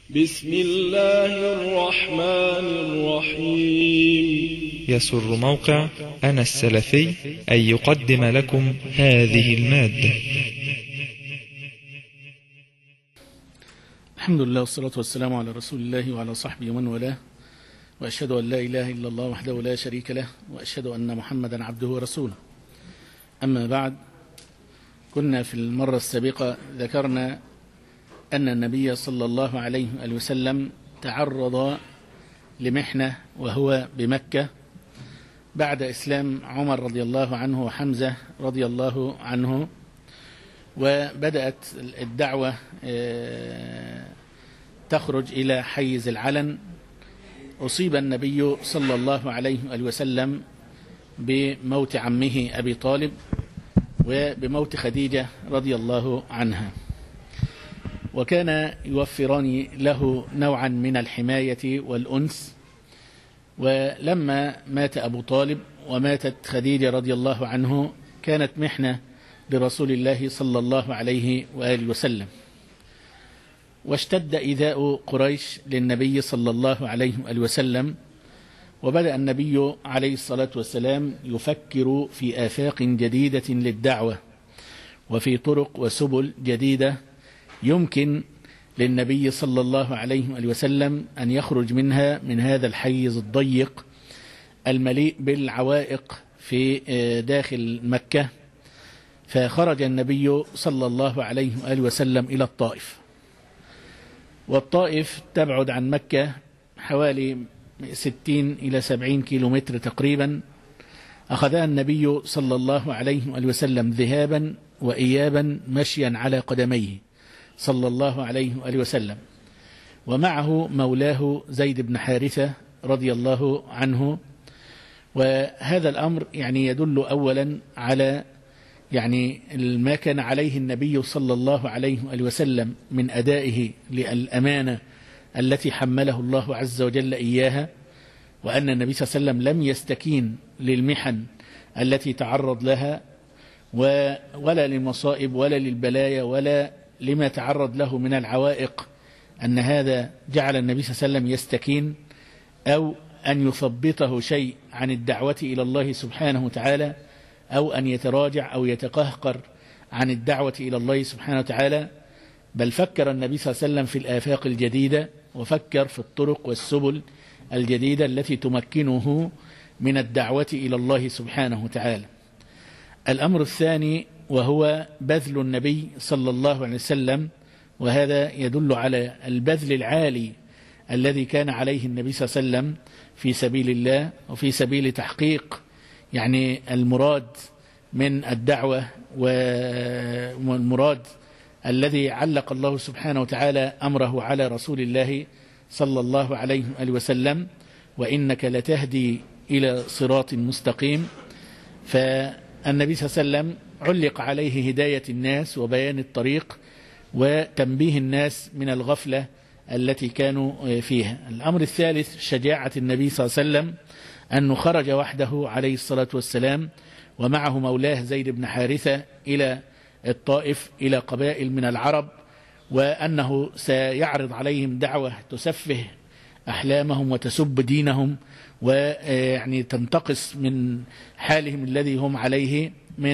بسم الله الرحمن الرحيم. يسر موقع أنا السلفي أن يقدم لكم هذه المادة. الحمد لله والصلاة والسلام على رسول الله وعلى صحبه ومن والاه، وأشهد أن لا إله إلا الله وحده لا شريك له، وأشهد أن محمدا عبده ورسوله. أما بعد، كنا في المرة السابقة ذكرنا أن النبي صلى الله عليه وسلم تعرض لمحنة وهو بمكة بعد إسلام عمر رضي الله عنه وحمزة رضي الله عنه، وبدأت الدعوة تخرج إلى حيز العلن. أصيب النبي صلى الله عليه وسلم بموت عمه أبي طالب وبموت خديجة رضي الله عنها، وكان يوفران له نوعا من الحماية والأنس. ولما مات أبو طالب وماتت خديجة رضي الله عنه، كانت محنة برسول الله صلى الله عليه وآله وسلم، واشتد إيذاء قريش للنبي صلى الله عليه وآله وسلم. وبدأ النبي عليه الصلاة والسلام يفكر في آفاق جديدة للدعوة وفي طرق وسبل جديدة يمكن للنبي صلى الله عليه وسلم أن يخرج منها من هذا الحيز الضيق المليء بالعوائق في داخل مكة. فخرج النبي صلى الله عليه وآله وسلم إلى الطائف، والطائف تبعد عن مكة حوالي 60 إلى 70 كيلومتر تقريبا. أخذها النبي صلى الله عليه وآله وسلم ذهابا وإيابا مشيا على قدميه صلى الله عليه وآله وسلم، ومعه مولاه زيد بن حارثة رضي الله عنه. وهذا الأمر يدل أولا على ما كان عليه النبي صلى الله عليه وآله وسلم من أدائه للأمانة التي حمله الله عز وجل إياها، وأن النبي صلى الله عليه وسلم لم يستكين للمحن التي تعرض لها ولا للمصائب ولا للبلايا ولا لما تعرض له من العوائق، أن هذا جعل النبي صلى الله عليه وسلم يستكين أو أن يثبطه شيء عن الدعوة إلى الله سبحانه وتعالى، أو أن يتراجع أو يتقهقر عن الدعوة إلى الله سبحانه وتعالى. بل فكر النبي صلى الله عليه وسلم في الآفاق الجديدة، وفكر في الطرق والسبل الجديدة التي تمكنه من الدعوة إلى الله سبحانه وتعالى. الأمر الثاني وهو بذل النبي صلى الله عليه وسلم، وهذا يدل على البذل العالي الذي كان عليه النبي صلى الله عليه وسلم في سبيل الله وفي سبيل تحقيق المراد من الدعوة، والمراد الذي علق الله سبحانه وتعالى أمره على رسول الله صلى الله عليه وسلم: وإنك لتهدي إلى صراط مستقيم. فالنبي صلى الله عليه وسلم علق عليه هداية الناس وبيان الطريق وتنبيه الناس من الغفلة التي كانوا فيها. الأمر الثالث شجاعة النبي صلى الله عليه وسلم، أنه خرج وحده عليه الصلاة والسلام ومعه مولاه زيد بن حارثة إلى الطائف، إلى قبائل من العرب، وأنه سيعرض عليهم دعوة تسفه أحلامهم وتسب دينهم تنتقص من حالهم الذي هم عليه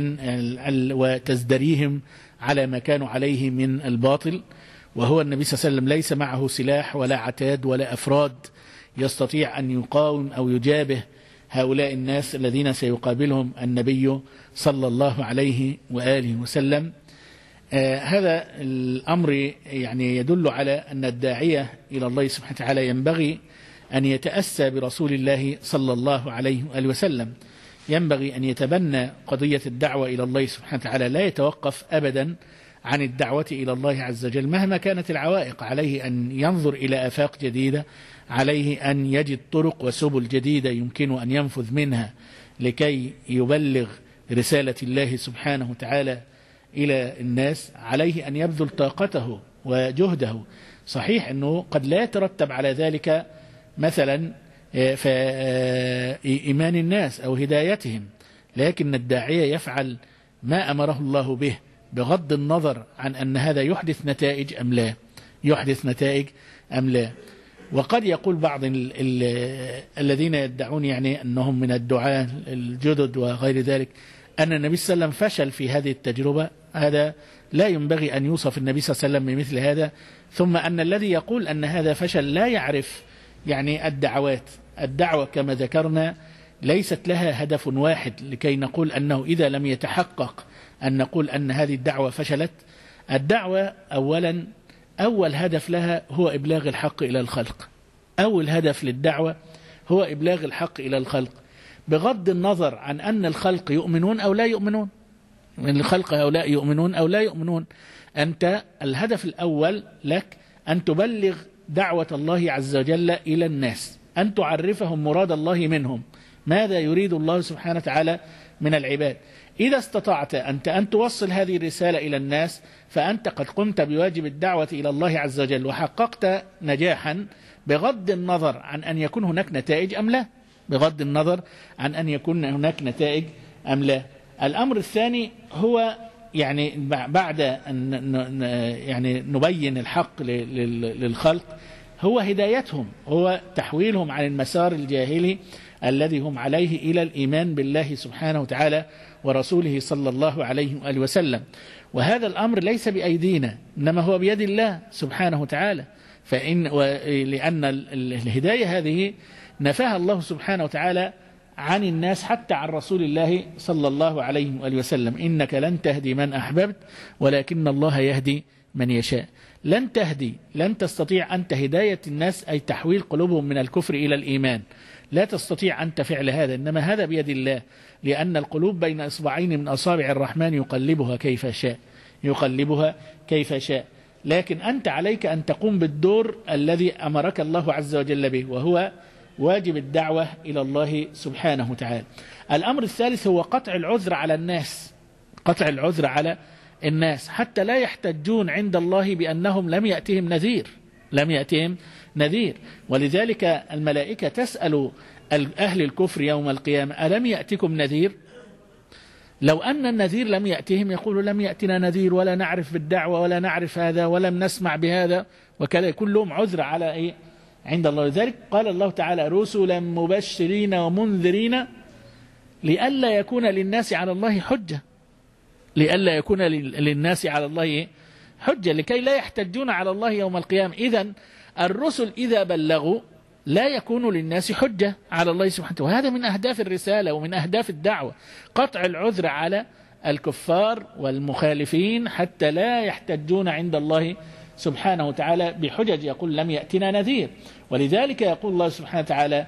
وتزدريهم على ما كانوا عليه من الباطل. وهو النبي صلى الله عليه وسلم ليس معه سلاح ولا عتاد ولا أفراد يستطيع أن يقاوم أو يجابه هؤلاء الناس الذين سيقابلهم النبي صلى الله عليه وآله وسلم. هذا الأمر يدل على أن الداعية إلى الله سبحانه وتعالى ينبغي أن يتأسى برسول الله صلى الله عليه وآله وسلم، ينبغي أن يتبنى قضية الدعوة إلى الله سبحانه وتعالى، لا يتوقف أبدا عن الدعوة إلى الله عز وجل مهما كانت العوائق. عليه أن ينظر إلى آفاق جديدة، عليه أن يجد طرق وسبل جديدة يمكن أن ينفذ منها لكي يبلغ رسالة الله سبحانه وتعالى إلى الناس. عليه أن يبذل طاقته وجهده. صحيح أنه قد لا يترتب على ذلك مثلا إيمان الناس أو هدايتهم، لكن الداعية يفعل ما أمره الله به بغض النظر عن أن هذا يحدث نتائج أم لا. يحدث نتائج أم لا. وقد يقول بعض الذين يدعون يعني أنهم من الدعاة الجدد وغير ذلك أن النبي صلى الله عليه وسلم فشل في هذه التجربة. هذا لا ينبغي أن يوصف النبي صلى الله عليه وسلم بمثل هذا. ثم أن الذي يقول أن هذا فشل لا يعرف يعني الدعوة كما ذكرنا ليست لها هدف واحد لكي نقول أنه إذا لم يتحقق أن نقول أن هذه الدعوة فشلت. الدعوة أولا أول هدف لها هو إبلاغ الحق إلى الخلق. أول هدف للدعوة هو إبلاغ الحق إلى الخلق، بغض النظر عن أن الخلق يؤمنون أو لا يؤمنون، من الخلق هؤلاء يؤمنون أو لا يؤمنون. أنت الهدف الأول لك أن تبلغ دعوة الله عز وجل إلى الناس، أن تعرفهم مراد الله منهم، ماذا يريد الله سبحانه وتعالى من العباد. إذا استطعت أنت أن توصل هذه الرسالة إلى الناس فأنت قد قمت بواجب الدعوة إلى الله عز وجل وحققت نجاحا، بغض النظر عن أن يكون هناك نتائج أم لا، بغض النظر عن أن يكون هناك نتائج أم لا. الأمر الثاني هو يعني بعد أن يعني نبين الحق للخلق هو هدايتهم، هو تحويلهم عن المسار الجاهلي الذي هم عليه إلى الإيمان بالله سبحانه وتعالى ورسوله صلى الله عليه وآله وسلم. وهذا الأمر ليس بأيدينا إنما هو بيد الله سبحانه وتعالى. لأن الهداية هذه نفاها الله سبحانه وتعالى عن الناس حتى عن رسول الله صلى الله عليه وآله وسلم: إنك لن تهدي من أحببت ولكن الله يهدي من يشاء. لن تهدي، لن تستطيع أنت هداية الناس أي تحويل قلوبهم من الكفر إلى الإيمان، لا تستطيع أنت فعل هذا، إنما هذا بيد الله، لأن القلوب بين إصبعين من أصابع الرحمن يقلبها كيف شاء، يقلبها كيف شاء. لكن أنت عليك أن تقوم بالدور الذي أمرك الله عز وجل به، وهو واجب الدعوة إلى الله سبحانه وتعالى. الأمر الثالث هو قطع العذر على الناس، قطع العذر على الناس حتى لا يحتجون عند الله بأنهم لم يأتهم نذير، لم يأتهم نذير. ولذلك الملائكة تسأل أهل الكفر يوم القيامة: ألم يأتكم نذير؟ لو أن النذير لم يأتهم يقولوا: لم يأتنا نذير ولا نعرف بالدعوة ولا نعرف هذا ولم نسمع بهذا وكذا، كلهم عذر على إيه عند الله. لذلك قال الله تعالى: رسلا مبشرين ومنذرين لئلا يكون للناس على الله حجة، لئلا يكون للناس على الله حجة، لكي لا يحتجون على الله يوم القيامة. إذن الرسل إذا بلغوا لا يكون للناس حجة على الله سبحانه وتعالى. وهذا من أهداف الرسالة ومن أهداف الدعوة، قطع العذر على الكفار والمخالفين حتى لا يحتجون عند الله سبحانه وتعالى بحجج يقول لم يأتنا نذير. ولذلك يقول الله سبحانه وتعالى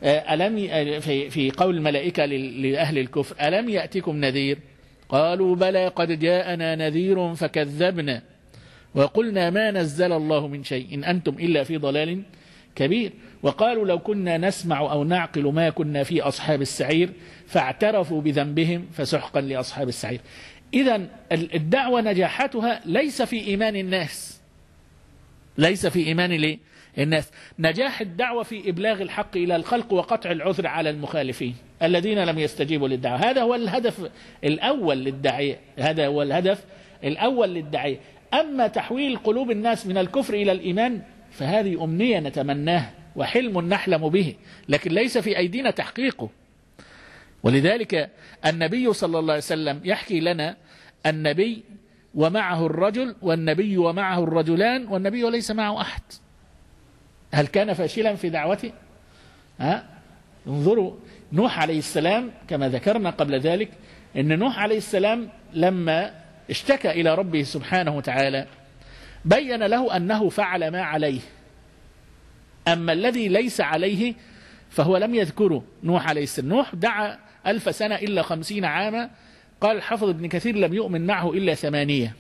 في قول الملائكة لأهل الكفر: ألم يأتكم نذير؟ قالوا: بلى قد جاءنا نذير فكذبنا وقلنا ما نزل الله من شيء إن أنتم إلا في ضلال كبير. وقالوا: لو كنا نسمع أو نعقل ما كنا في أصحاب السعير فاعترفوا بذنبهم فسحقا لأصحاب السعير. إذن الدعوة نجاحتها ليس في إيمان الناس، ليس في إيمان الناس. نجاح الدعوة في إبلاغ الحق إلى الخلق وقطع العذر على المخالفين الذين لم يستجيبوا للدعوة. هذا هو الهدف الأول للداعية، هذا هو الهدف الأول للداعية. أما تحويل قلوب الناس من الكفر إلى الإيمان فهذه أمنية نتمناه وحلم نحلم به، لكن ليس في أيدينا تحقيقه. ولذلك النبي صلى الله عليه وسلم يحكي لنا: النبي ومعه الرجل والنبي ومعه الرجلان والنبي وليس معه أحد. هل كان فاشلا في دعوته؟ انظروا نوح عليه السلام كما ذكرنا قبل ذلك، إن نوح عليه السلام لما اشتكى إلى ربه سبحانه وتعالى بين له أنه فعل ما عليه، أما الذي ليس عليه فهو لم يذكره نوح عليه السلام. نوح دعا 1000 سنة إلا 50 عاما، قال الحافظ ابن كثير: لم يؤمن معه إلا 8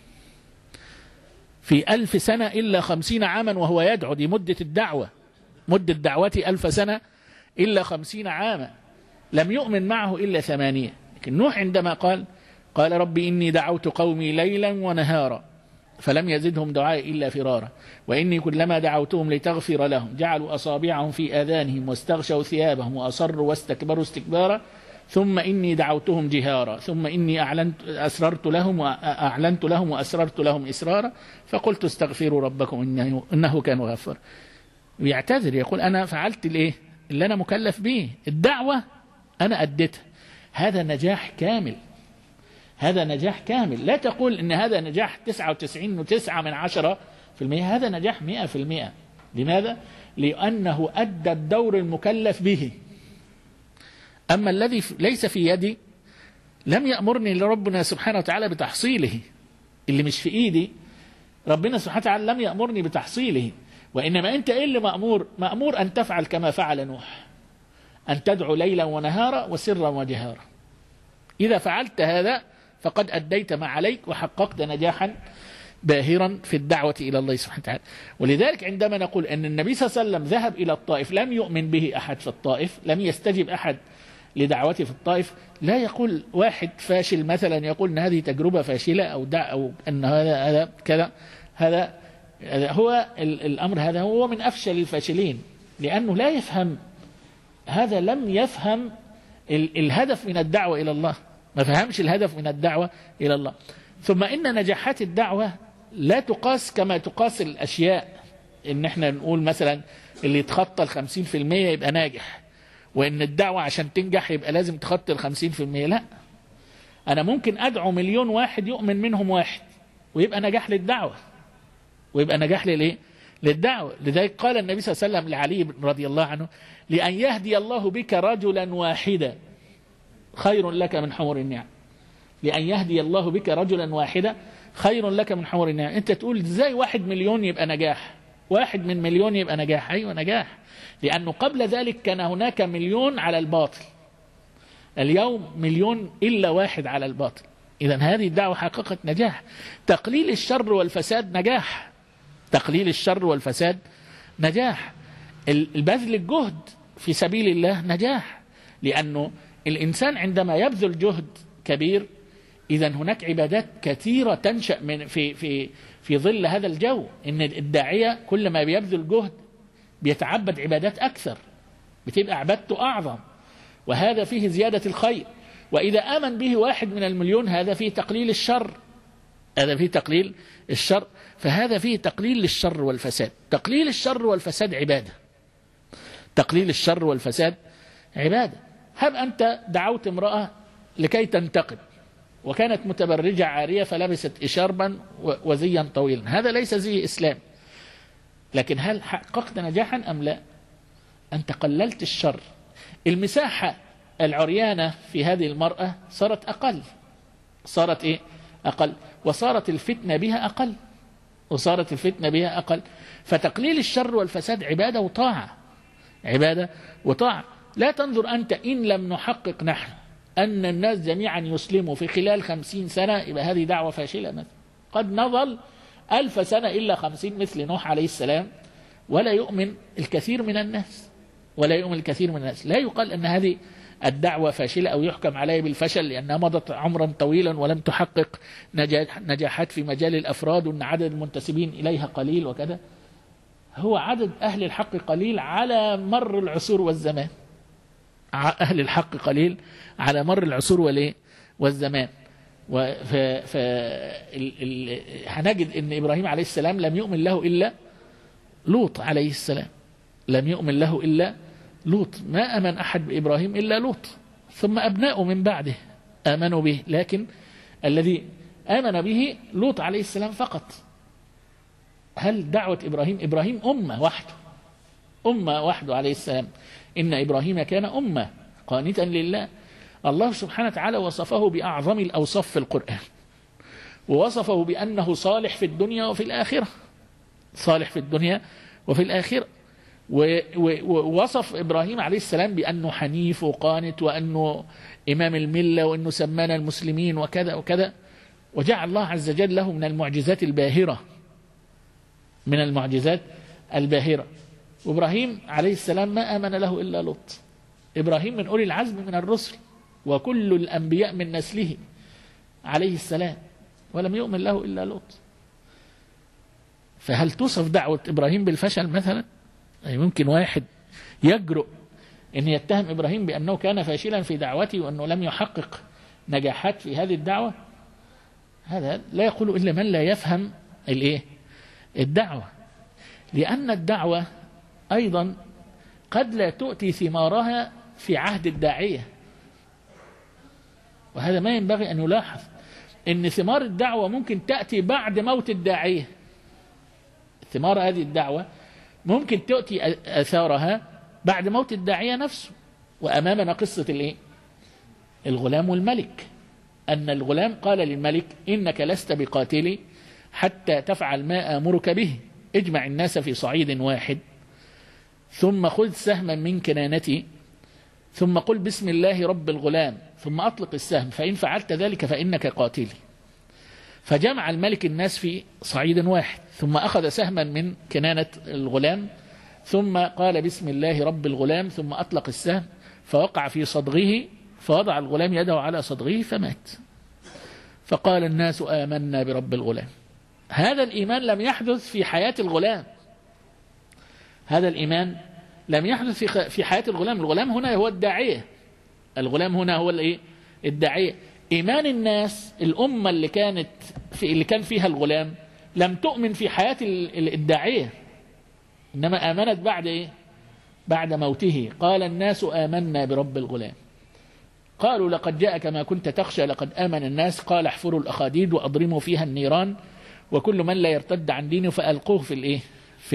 في 1000 سنة إلا 50 عاما وهو يدعو. دي مدة الدعوة، مدة دعوتي 1000 سنة إلا 50 عاما، لم يؤمن معه إلا 8. لكن نوح عندما قال: ربي إني دعوت قومي ليلا ونهارا فلم يزدهم دعائي إلا فرارا وإني كلما دعوتهم لتغفر لهم جعلوا أصابعهم في آذانهم واستغشوا ثيابهم وأصروا واستكبروا استكبارا ثم إني دعوتهم جهارا ثم إني أسررت لهم وأعلنت لهم وأسررت لهم إسرارا فقلت استغفروا ربكم إنه كان غفارا. ويعتذر يقول أنا فعلت الإيه اللي أنا مكلف به، الدعوة أنا أديتها. هذا نجاح كامل، هذا نجاح كامل. لا تقول إن هذا نجاح 99.9%، هذا نجاح 100%. لماذا؟ لأنه أدى الدور المكلف به. أما الذي ليس في يدي لم يأمرني لربنا سبحانه وتعالى بتحصيله، اللي مش في إيدي ربنا سبحانه وتعالى لم يأمرني بتحصيله. وإنما أنت إيه اللي مأمور أن تفعل كما فعل نوح، أن تدعو ليلا ونهارا وسرا وجهارا. إذا فعلت هذا فقد أديت ما عليك وحققت نجاحا باهرا في الدعوة إلى الله سبحانه وتعالى. ولذلك عندما نقول أن النبي صلى الله عليه وسلم ذهب إلى الطائف لم يؤمن به أحد في الطائف، لم يستجب أحد لدعوته في الطائف، لا يقول واحد فاشل مثلا يقول أن هذه تجربة فاشلة أو أن هذا كذا. هذا هو الأمر، هذا هو من أفشل الفاشلين، لأنه لا يفهم، هذا لم يفهم الهدف من الدعوة إلى الله، ما فهمش الهدف من الدعوة إلى الله. ثم إن نجاحات الدعوة لا تقاس كما تقاس الأشياء، إن احنا نقول مثلا اللي يتخطى 50% يبقى ناجح، وإن الدعوة عشان تنجح يبقى لازم تخطى 50%. لا، أنا ممكن أدعو 1,000,000 واحد يؤمن منهم واحد ويبقى نجاح للدعوة، ويبقى نجاح للدعوة. لذلك قال النبي صلى الله عليه وسلم لعلي رضي الله عنه: لأن يهدي الله بك رجلا واحدا خير لك من حمر النعم. لأن يهدي الله بك رجلا واحدا خير لك من حمر النعم. أنت تقول إزاي 1,000,000 يبقى نجاح؟ 1 من 1,000,000 يبقى نجاح؟ أيوة نجاح، لأنه قبل ذلك كان هناك 1,000,000 على الباطل، اليوم 1,000,000 إلا واحد على الباطل. إذن هذه الدعوة حققت نجاح. تقليل الشر والفساد نجاح، تقليل الشر والفساد نجاح. البذل الجهد في سبيل الله نجاح، لأنه الإنسان عندما يبذل جهد كبير إذن هناك عبادات كثيرة تنشأ من في ظل هذا الجو. إن الداعية كل ما بيبذل جهد بيتعبد عبادات أكثر، بتبقى عبادته أعظم، وهذا فيه زيادة الخير. وإذا آمن به 1 من 1,000,000 هذا فيه تقليل الشر، هذا فيه تقليل الشر. فهذا فيه تقليل للشر والفساد. تقليل الشر والفساد عبادة، تقليل الشر والفساد عبادة. هب أنت دعوت امرأة لكي تنتقب وكانت متبرجة عارية فلبست إشاربا وزيا طويلا، هذا ليس زي إسلام، لكن هل حققت نجاحا أم لا؟ أنت قللت الشر. المساحة العريانة في هذه المرأة صارت أقل، صارت إيه؟ أقل، وصارت الفتنة بها أقل، وصارت الفتنة بها أقل. فتقليل الشر والفساد عبادة وطاعة، عبادة وطاعة. لا تنظر أنت إن لم نحقق نحن أن الناس جميعا يسلموا في خلال 50 سنة يبقى هذه دعوة فاشلة مثلا. قد نظل 1000 سنة إلا 50 مثل نوح عليه السلام ولا يؤمن الكثير من الناس، ولا يؤمن الكثير من الناس. لا يقال أن هذه الدعوة فاشلة أو يحكم عليها بالفشل لأنها مضت عمرا طويلا ولم تحقق نجاحات في مجال الأفراد، وأن عدد المنتسبين إليها قليل وكذا. هو عدد أهل الحق قليل على مر العصور والزمان، أهل الحق قليل على مر العصور والزمان. هنجد أن إبراهيم عليه السلام لم يؤمن له إلا لوط عليه السلام، لم يؤمن له إلا لوط. ما أمن أحد بإبراهيم إلا لوط، ثم أبناؤه من بعده آمنوا به، لكن الذي آمن به لوط عليه السلام فقط. هل دعوة إبراهيم أمة وحده، أمة وحده عليه السلام. إن إبراهيم كان أمة قانتا لله. الله سبحانه وتعالى وصفه بأعظم الأوصاف في القرآن، ووصفه بأنه صالح في الدنيا وفي الآخرة، صالح في الدنيا وفي الآخرة. ووصف إبراهيم عليه السلام بأنه حنيف وقانت، وأنه إمام الملة، وأنه سمانا المسلمين وكذا وكذا. وجعل الله عز وجل له من المعجزات الباهرة، من المعجزات الباهرة. وإبراهيم عليه السلام ما آمن له إلا لوط. إبراهيم من أولي العزم من الرسل، وكل الأنبياء من نسله عليه السلام، ولم يؤمن له إلا لوط. فهل توصف دعوة إبراهيم بالفشل مثلا؟ يعني ممكن واحد يجرؤ إن يتهم إبراهيم بأنه كان فاشلا في دعوته وأنه لم يحقق نجاحات في هذه الدعوة؟ هذا لا يقول إلا من لا يفهم الدعوة، لأن الدعوة أيضا قد لا تؤتي ثمارها في عهد الداعية، وهذا ما ينبغي أن يلاحظ، إن ثمار الدعوة ممكن تأتي بعد موت الداعية. ثمار هذه الدعوة ممكن تؤتي أثارها بعد موت الداعية نفسه. وأمامنا قصة الغلام والملك، أن الغلام قال للملك إنك لست بقاتلي حتى تفعل ما آمرك به، اجمع الناس في صعيد واحد ثم خذ سهما من كنانتي ثم قل بسم الله رب الغلام ثم أطلق السهم، فإن فعلت ذلك فإنك قاتلي. فجمع الملك الناس في صعيد واحد، ثم أخذ سهما من كنانة الغلام ثم قال بسم الله رب الغلام ثم أطلق السهم فوقع في صدغه، فوضع الغلام يده على صدغه فمات. فقال الناس آمنا برب الغلام. هذا الإيمان لم يحدث في حياة الغلام، هذا الإيمان لم يحدث في حياة الغلام. الغلام هنا هو الداعية، الغلام هنا هو الداعية. إيمان الناس، الأمة اللي كان فيها الغلام لم تؤمن في حياة الداعية، إنما آمنت بعد موته. قال الناس آمنا برب الغلام. قالوا لقد جاءك ما كنت تخشى لقد آمن الناس. قال احفروا الأخاديد وأضرموا فيها النيران وكل من لا يرتد عن دينه فألقوه في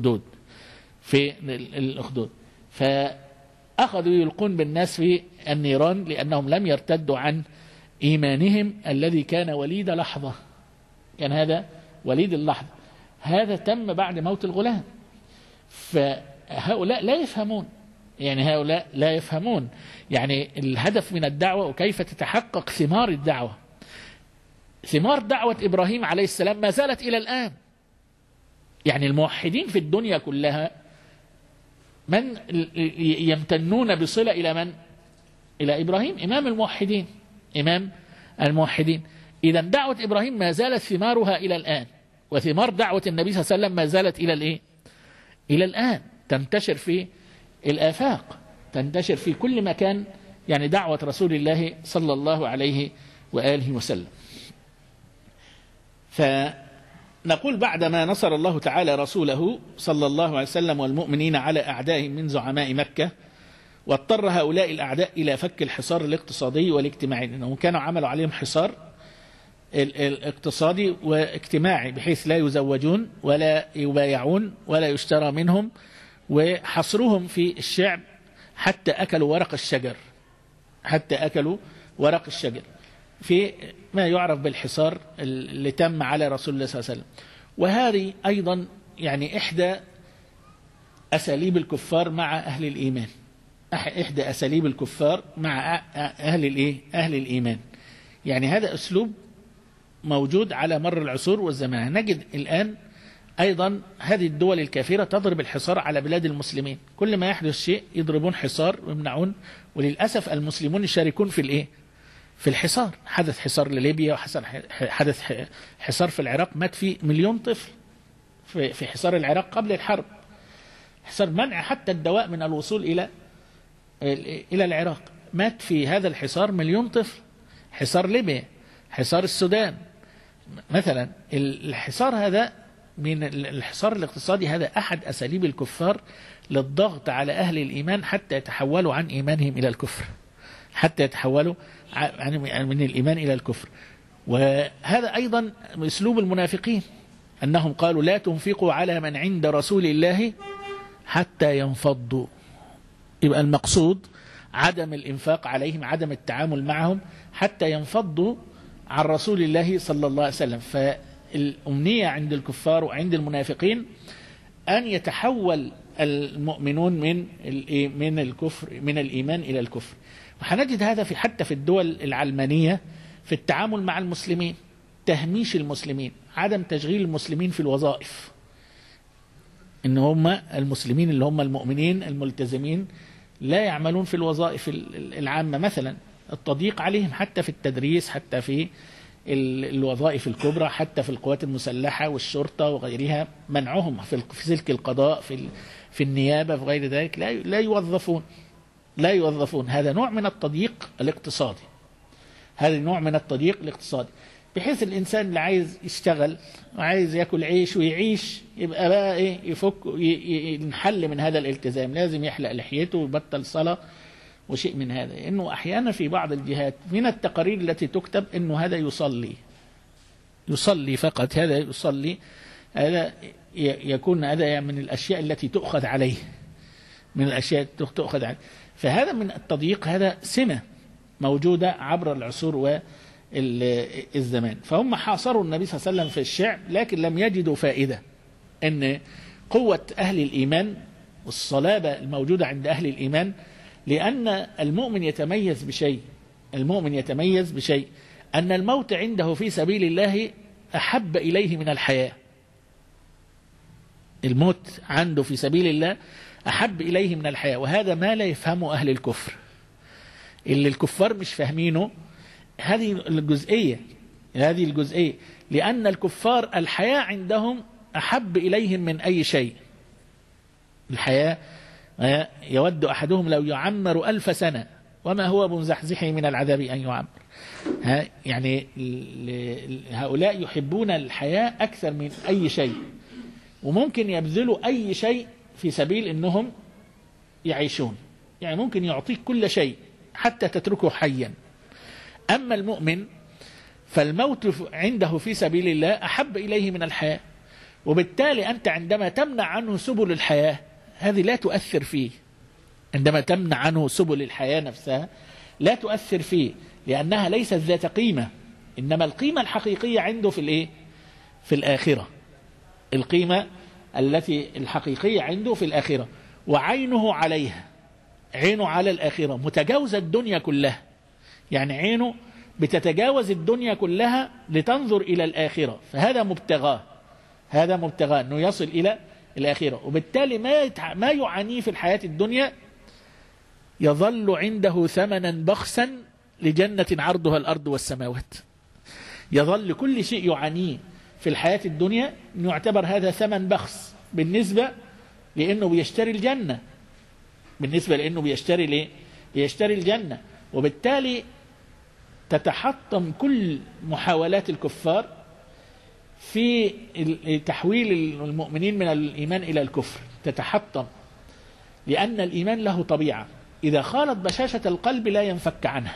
الأخدود. فأخذوا يلقون بالناس في النيران لأنهم لم يرتدوا عن إيمانهم الذي كان وليد لحظة، كان هذا وليد اللحظة. هذا تم بعد موت الغلام. فهؤلاء لا يفهمون، هؤلاء لا يفهمون الهدف من الدعوة وكيف تتحقق ثمار الدعوة. ثمار دعوة إبراهيم عليه السلام ما زالت إلى الآن. الموحدين في الدنيا كلها من يمتنون بصلة إلى من؟ إلى إبراهيم، إمام الموحدين. إذا دعوة إبراهيم ما زالت ثمارها إلى الآن، وثمار دعوة النبي صلى الله عليه وسلم ما زالت إلى الآن، تنتشر في الآفاق، تنتشر في كل مكان، دعوة رسول الله صلى الله عليه وآله وسلم. فنقول بعدما نصر الله تعالى رسوله صلى الله عليه وسلم والمؤمنين على أعدائهم من زعماء مكة، واضطر هؤلاء الأعداء إلى فك الحصار الاقتصادي والاجتماعي، لأنهم كانوا عملوا عليهم حصار الاقتصادي واجتماعي بحيث لا يزوجون ولا يبايعون ولا يشترى منهم، وحصرهم في الشعب حتى أكلوا ورق الشجر، في ما يعرف بالحصار اللي تم على رسول الله صلى الله عليه وسلم. وهذه أيضا إحدى أساليب الكفار مع أهل الإيمان، إحدى أساليب الكفار مع أهل الإيمان. هذا أسلوب موجود على مر العصور والزمان. نجد الآن أيضا هذه الدول الكافرة تضرب الحصار على بلاد المسلمين، كل ما يحدث شيء يضربون حصار ويمنعون، وللأسف المسلمون يشاركون في الحصار. حدث حصار لليبيا، وحدث حصار في العراق، مات فيه 1,000,000 طفل في حصار العراق قبل الحرب، حصار منع حتى الدواء من الوصول إلى العراق، مات في هذا الحصار 1,000,000 طفل. حصار ليبيا، حصار السودان مثلا. الحصار هذا من الحصار الاقتصادي، هذا أحد أساليب الكفار للضغط على أهل الإيمان حتى يتحولوا عن إيمانهم إلى الكفر، حتى يتحولوا من الإيمان إلى الكفر. وهذا أيضا أسلوب المنافقين، أنهم قالوا لا تنفقوا على من عند رسول الله حتى ينفضوا. يبقى المقصود عدم الإنفاق عليهم، عدم التعامل معهم حتى ينفضوا عن رسول الله صلى الله عليه وسلم. فالأمنية عند الكفار وعند المنافقين أن يتحول المؤمنون من الكفر، من الإيمان إلى الكفر. وحنجد هذا حتى في الدول العلمانية في التعامل مع المسلمين، تهميش المسلمين، عدم تشغيل المسلمين في الوظائف، إن هم المسلمين اللي هم المؤمنين الملتزمين لا يعملون في الوظائف العامة، مثلا التضييق عليهم حتى في التدريس، حتى في الوظائف الكبرى، حتى في القوات المسلحة والشرطة وغيرها، منعهم في سلك القضاء، في النيابة، في غير ذلك لا يوظفون. لا يوظفون. هذا نوع من التضييق الاقتصادي، هذا نوع من التضييق الاقتصادي، بحيث الإنسان اللي عايز يشتغل وعايز يأكل عيش ويعيش يبقى بقى إيه يفك ينحل من هذا الالتزام، لازم يحلق لحيته ويبطل صلاة وشيء من هذا. إنه أحيانا في بعض الجهات من التقارير التي تكتب إنه هذا يصلي فقط، هذا يصلي، هذا يكون هذا من الأشياء التي تؤخذ عليه، من الأشياء تؤخذ عليه. فهذا من التضييق، هذا سمة موجودة عبر العصور والزمان. فهم حاصروا النبي صلى الله عليه وسلم في الشعب، لكن لم يجدوا فائدة. إن قوة أهل الإيمان والصلابة الموجودة عند أهل الإيمان، لأن المؤمن يتميز بشيء، المؤمن يتميز بشيء، أن الموت عنده في سبيل الله أحب إليه من الحياة. الموت عنده في سبيل الله أحب إليه من الحياة، وهذا ما لا يفهمه أهل الكفر، اللي الكفار مش فاهمينه هذه الجزئية، لأن الكفار الحياة عندهم أحب إليهم من أي شيء. الحياة يود أحدهم لو يعمر 1000 سنة وما هو بمزحزحه من العذاب أن يعمر. يعني هؤلاء يحبون الحياة أكثر من أي شيء، وممكن يبذلوا أي شيء في سبيل أنهم يعيشون، يعني ممكن يعطيك كل شيء حتى تتركه حيا. أما المؤمن فالموت عنده في سبيل الله أحب إليه من الحياة، وبالتالي أنت عندما تمنع عنه سبل الحياة هذه لا تؤثر فيه، عندما تمنع عنه سبل الحياة نفسها لا تؤثر فيه، لأنها ليست ذات قيمة. إنما القيمة الحقيقية عنده في الإيه؟ في الآخرة. القيمة التي الحقيقية عنده في الآخرة، وعينه عليها، عينه على الآخرة، متجاوز الدنيا كلها، يعني عينه بتتجاوز الدنيا كلها لتنظر إلى الآخرة. فهذا مبتغاه، هذا مبتغاه أنه يصل إلى الآخرة، وبالتالي ما يعانيه في الحياة الدنيا يظل عنده ثمنا بخسا لجنة عرضها الأرض والسماوات. يظل كل شيء يعانيه في الحياة الدنيا أنه يعتبر هذا ثمن بخس بالنسبة لأنه بيشتري الجنة، بالنسبة لأنه بيشتري الجنة. وبالتالي تتحطم كل محاولات الكفار في تحويل المؤمنين من الإيمان إلى الكفر، تتحطم، لأن الإيمان له طبيعة إذا خالط بشاشة القلب لا ينفك عنها.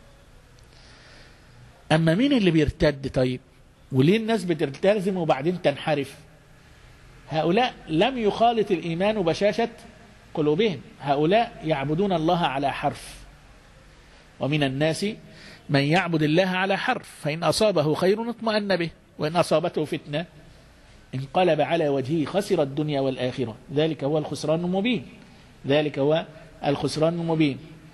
أما مين اللي بيرتد؟ طيب وليه الناس بتلتزم وبعدين تنحرف؟ هؤلاء لم يخالط الإيمان بشاشة قلوبهم، هؤلاء يعبدون الله على حرف. ومن الناس من يعبد الله على حرف، فإن أصابه خير اطمأن به، وإن أصابته فتنة انقلب على وجهه خسر الدنيا والآخرة، ذلك هو الخسران المبين، ذلك هو الخسران المبين.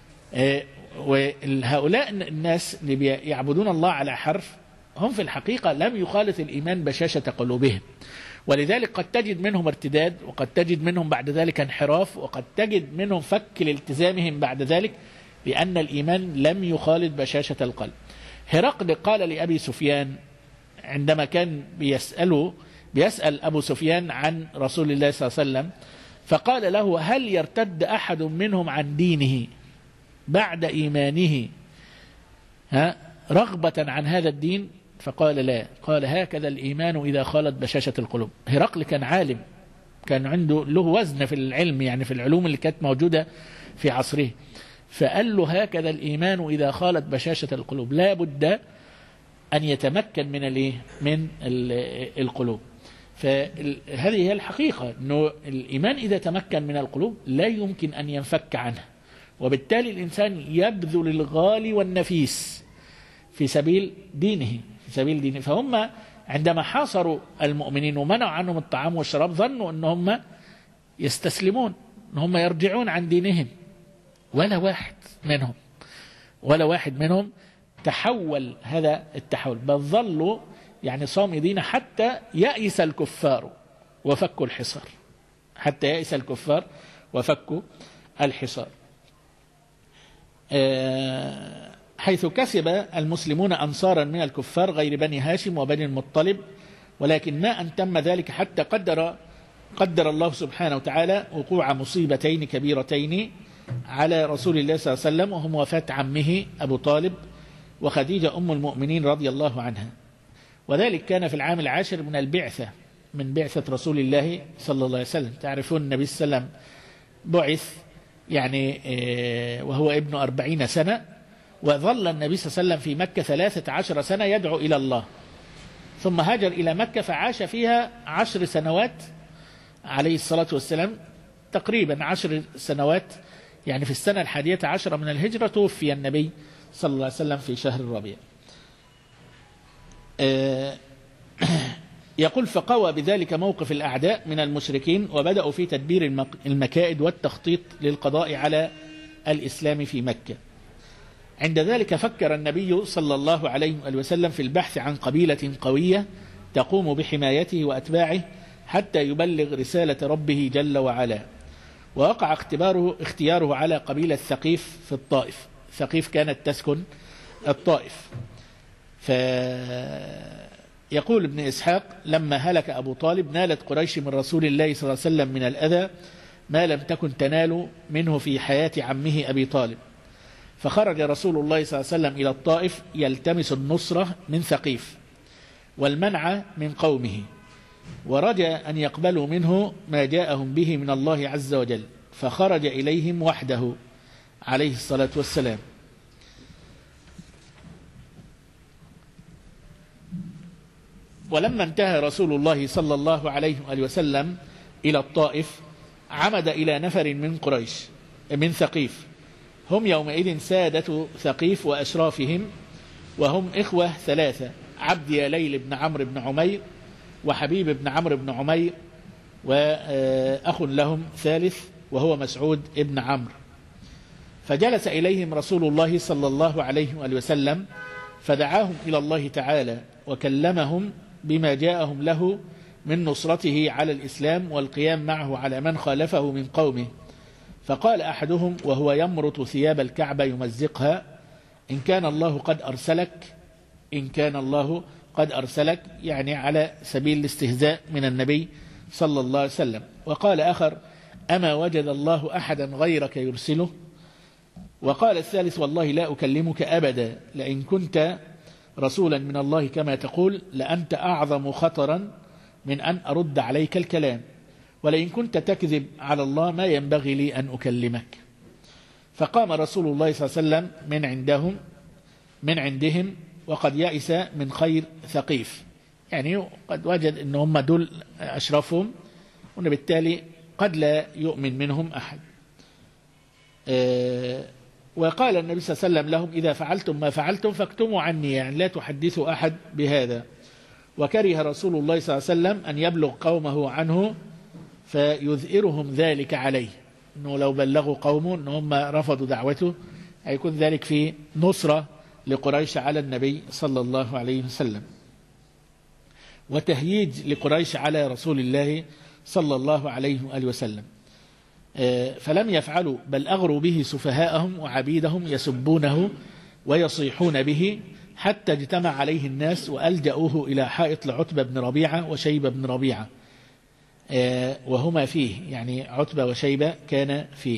وهؤلاء الناس اللي يعبدون الله على حرف هم في الحقيقة لم يخالط الإيمان بشاشة قلوبهم، ولذلك قد تجد منهم ارتداد، وقد تجد منهم بعد ذلك انحراف، وقد تجد منهم فك لالتزامهم بعد ذلك، لأن الإيمان لم يخالط بشاشة القلب. هرقل قال لأبي سفيان عندما كان بيسأل أبو سفيان عن رسول الله صلى الله عليه وسلم، فقال له: هل يرتد أحد منهم عن دينه بعد إيمانه رغبة عن هذا الدين؟ فقال: لا. قال: هكذا الإيمان إذا خالط بشاشة القلوب. هرقل كان عالم، كان عنده له وزن في العلم، يعني في العلوم اللي كانت موجودة في عصره، فقال له: هكذا الإيمان إذا خالط بشاشة القلوب، لا بد أن يتمكن من القلوب. فهذه هي الحقيقة، أنه الإيمان إذا تمكن من القلوب لا يمكن أن ينفك عنه، وبالتالي الإنسان يبذل الغالي والنفيس في سبيل دينه، فهم عندما حاصروا المؤمنين ومنعوا عنهم الطعام والشراب ظنوا أنهم يستسلمون، أنهم يرجعون عن دينهم. ولا واحد منهم تحول هذا التحول، بل ظلوا يعني صامدين حتى يأس الكفار وفكوا الحصار، حيث كسب المسلمون أنصارا من الكفار غير بني هاشم وبني المطلب، ولكن ما أن تم ذلك حتى قدر الله سبحانه وتعالى وقوع مصيبتين كبيرتين على رسول الله صلى الله عليه وسلم، وهم وفاة عمه أبو طالب وخديجة أم المؤمنين رضي الله عنها، وذلك كان في العام العاشر من البعثة، من بعثة رسول الله صلى الله عليه وسلم. تعرفون النبي صلى الله عليه وسلم بعث يعني وهو ابن 40 سنة، وظل النبي صلى الله عليه وسلم في مكة 13 سنة يدعو إلى الله، ثم هاجر إلى مكة فعاش فيها 10 سنوات عليه الصلاة والسلام، تقريبا 10 سنوات، يعني في السنة 11 من الهجرة توفي النبي صلى الله عليه وسلم في شهر الربيع. يقول فقوى بذلك موقف الأعداء من المشركين، وبدأوا في تدبير المكائد والتخطيط للقضاء على الإسلام في مكة. عند ذلك فكر النبي صلى الله عليه وسلم في البحث عن قبيلة قوية تقوم بحمايته وأتباعه حتى يبلغ رسالة ربه جل وعلا، ووقع اختياره على قبيلة ثقيف في الطائف. ثقيف كانت تسكن الطائف. يقول ابن إسحاق لما هلك أبو طالب نالت قريش من رسول الله صلى الله عليه وسلم من الأذى ما لم تكن تنال منه في حياة عمه أبي طالب، فخرج رسول الله صلى الله عليه وسلم إلى الطائف يلتمس النصرة من ثقيف والمنع من قومه، ورجى أن يقبلوا منه ما جاءهم به من الله عز وجل، فخرج إليهم وحده عليه الصلاة والسلام. ولما انتهى رسول الله صلى الله عليه وسلم إلى الطائف عمد إلى نفر من قريش من ثقيف، هم يومئذ سادة ثقيف وأشرافهم، وهم إخوة ثلاثة: عبد يليل بن عمرو بن عمير، وحبيب بن عمرو بن عمير، وأخ لهم ثالث وهو مسعود بن عمرو. فجلس إليهم رسول الله صلى الله عليه وسلم فدعاهم إلى الله تعالى وكلمهم بما جاءهم له من نصرته على الإسلام والقيام معه على من خالفه من قومه. فقال أحدهم وهو يمرط ثياب الكعبة يمزقها: إن كان الله قد أرسلك، إن كان الله قد أرسلك، يعني على سبيل الاستهزاء من النبي صلى الله عليه وسلم. وقال آخر: أما وجد الله أحدا غيرك يرسله؟ وقال الثالث: والله لا أكلمك أبدا، لئن كنت رسولا من الله كما تقول لأنت أعظم خطرا من أن أرد عليك الكلام، ولئن كنت تكذب على الله ما ينبغي لي أن أكلمك. فقام رسول الله صلى الله عليه وسلم من عندهم وقد يأس من خير ثقيف، يعني قد وجد أن هم دول أشرفهم، وبالتالي قد لا يؤمن منهم أحد. وقال النبي صلى الله عليه وسلم لهم: إذا فعلتم ما فعلتم فاكتموا عني، يعني لا تحدثوا أحد بهذا. وكره رسول الله صلى الله عليه وسلم أن يبلغ قومه عنه فيذئرهم ذلك عليه، أنه لو بلغوا قومه أن هم رفضوا دعوته هيكون ذلك في نصرة لقريش على النبي صلى الله عليه وسلم، وتهييج لقريش على رسول الله صلى الله عليه وسلم. فلم يفعلوا، بل أغروا به سفهاءهم وعبيدهم يسبونه ويصيحون به، حتى اجتمع عليه الناس وألجأوه إلى حائط لعتبة بن ربيعة وشيبة بن ربيعة، وهما فيه، يعني عتبة وشيبة كان فيه.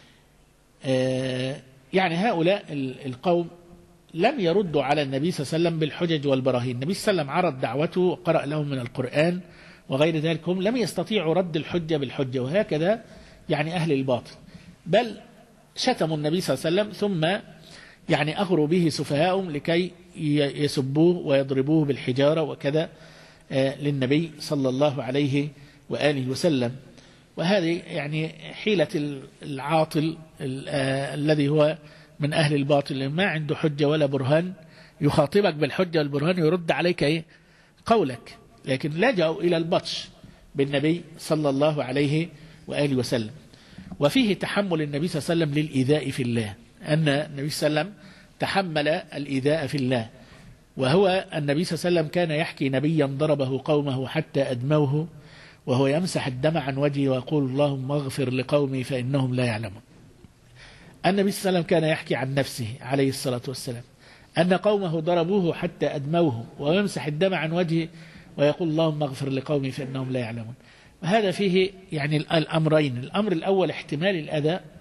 يعني هؤلاء القوم لم يردوا على النبي صلى الله عليه وسلم بالحجج والبراهين. النبي صلى الله عليه وسلم عرض دعوته وقرأ لهم من القرآن وغير ذلك، هم لم يستطيعوا رد الحجة بالحجة، وهكذا يعني أهل الباطل، بل شتموا النبي صلى الله عليه وسلم، ثم يعني أغروا به سفهاءهم لكي يسبوه ويضربوه بالحجارة وكذا للنبي صلى الله عليه وآله وسلم. وهذه يعني حيلة العاطل الذي هو من أهل الباطل، ما عنده حجة ولا برهان، يخاطبك بالحجة والبرهان ويرد عليك قولك، لكن لجأوا إلى البطش بالنبي صلى الله عليه وآله وسلم. وفيه تحمل النبي صلى الله عليه وسلم للإيذاء في الله، أن النبي صلى الله عليه وسلم تحمل الإيذاء في الله. وهو النبي صلى الله عليه وسلم كان يحكي نبيا ضربه قومه حتى أدموه وهو يمسح الدم عن وجهه ويقول: اللهم اغفر لقومي فإنهم لا يعلمون. النبي صلى الله عليه وسلم كان يحكي عن نفسه عليه الصلاة والسلام أن قومه ضربوه حتى أدموه ويمسح الدم عن وجهه ويقول: اللهم اغفر لقومي فإنهم لا يعلمون. وهذا فيه يعني الأمرين: الأمر الأول احتمال الأذى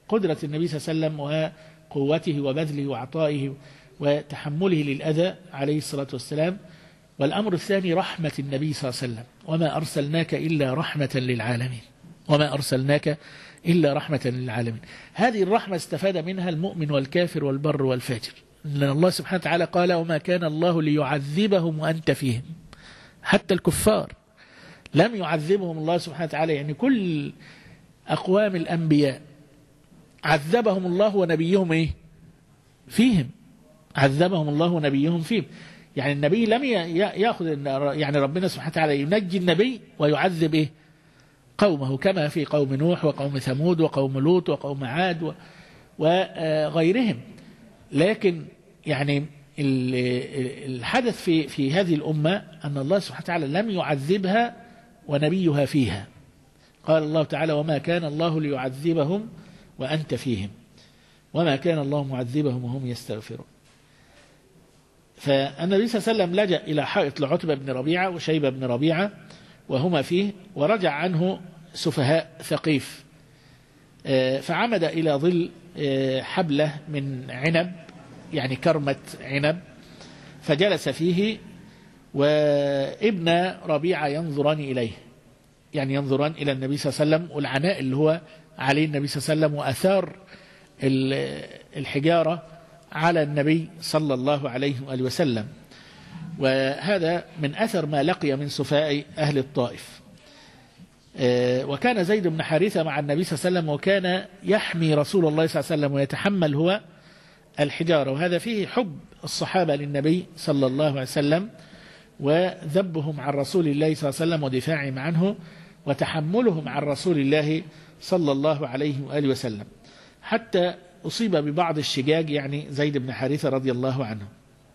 قدرة النبي صلى الله عليه وسلم وقوته وبذله وعطائه وتحمله للأذى عليه الصلاة والسلام. والأمر الثاني رحمة النبي صلى الله عليه وسلم، وما أرسلناك إلا رحمة للعالمين، وما أرسلناك إلا رحمة للعالمين. هذه الرحمة استفاد منها المؤمن والكافر والبر والفاجر، لأن الله سبحانه وتعالى قال وما كان الله ليعذبهم وأنت فيهم. حتى الكفار لم يعذبهم الله سبحانه وتعالى، يعني كل أقوام الأنبياء عذبهم الله ونبيهم إيه؟ فيهم. عذبهم الله ونبيهم فيهم. يعني النبي لم يأخذ، يعني ربنا سبحانه وتعالى ينجي النبي ويعذب إيه؟ قومه، كما في قوم نوح وقوم ثمود وقوم لوط وقوم عاد وغيرهم. لكن يعني الحدث في هذه الأمة أن الله سبحانه وتعالى لم يعذبها ونبيها فيها. قال الله تعالى وما كان الله ليعذبهم وأنت فيهم وما كان الله معذبهم وهم يستغفرون. فالنبي صلى الله عليه وسلم لجأ إلى حائط لعتبة بن ربيعة وشيبة بن ربيعة وهما فيه، ورجع عنه سفهاء ثقيف، فعمد إلى ظل حبلة من عنب، يعني كرمة عنب، فجلس فيه وابن ربيعة ينظران إليه، يعني ينظران إلى النبي صلى الله عليه وسلم والعناء اللي هو عليه النبي صلى الله عليه وسلم وأثار الحجارة على النبي صلى الله عليه وآله وسلم. وهذا من أثر ما لقي من سفهاء أهل الطائف. وكان زيد بن حارثة مع النبي صلى الله عليه وسلم، وكان يحمي رسول الله صلى الله عليه وسلم ويتحمل هو الحجارة، وهذا فيه حب الصحابة للنبي صلى الله عليه وسلم وذبهم عن رسول الله صلى الله عليه وسلم ودفاعهم عنه وتحملهم عن رسول الله صلى الله عليه وآله وسلم، حتى أصيب ببعض الشجاج، يعني زيد بن حارثة رضي الله عنه.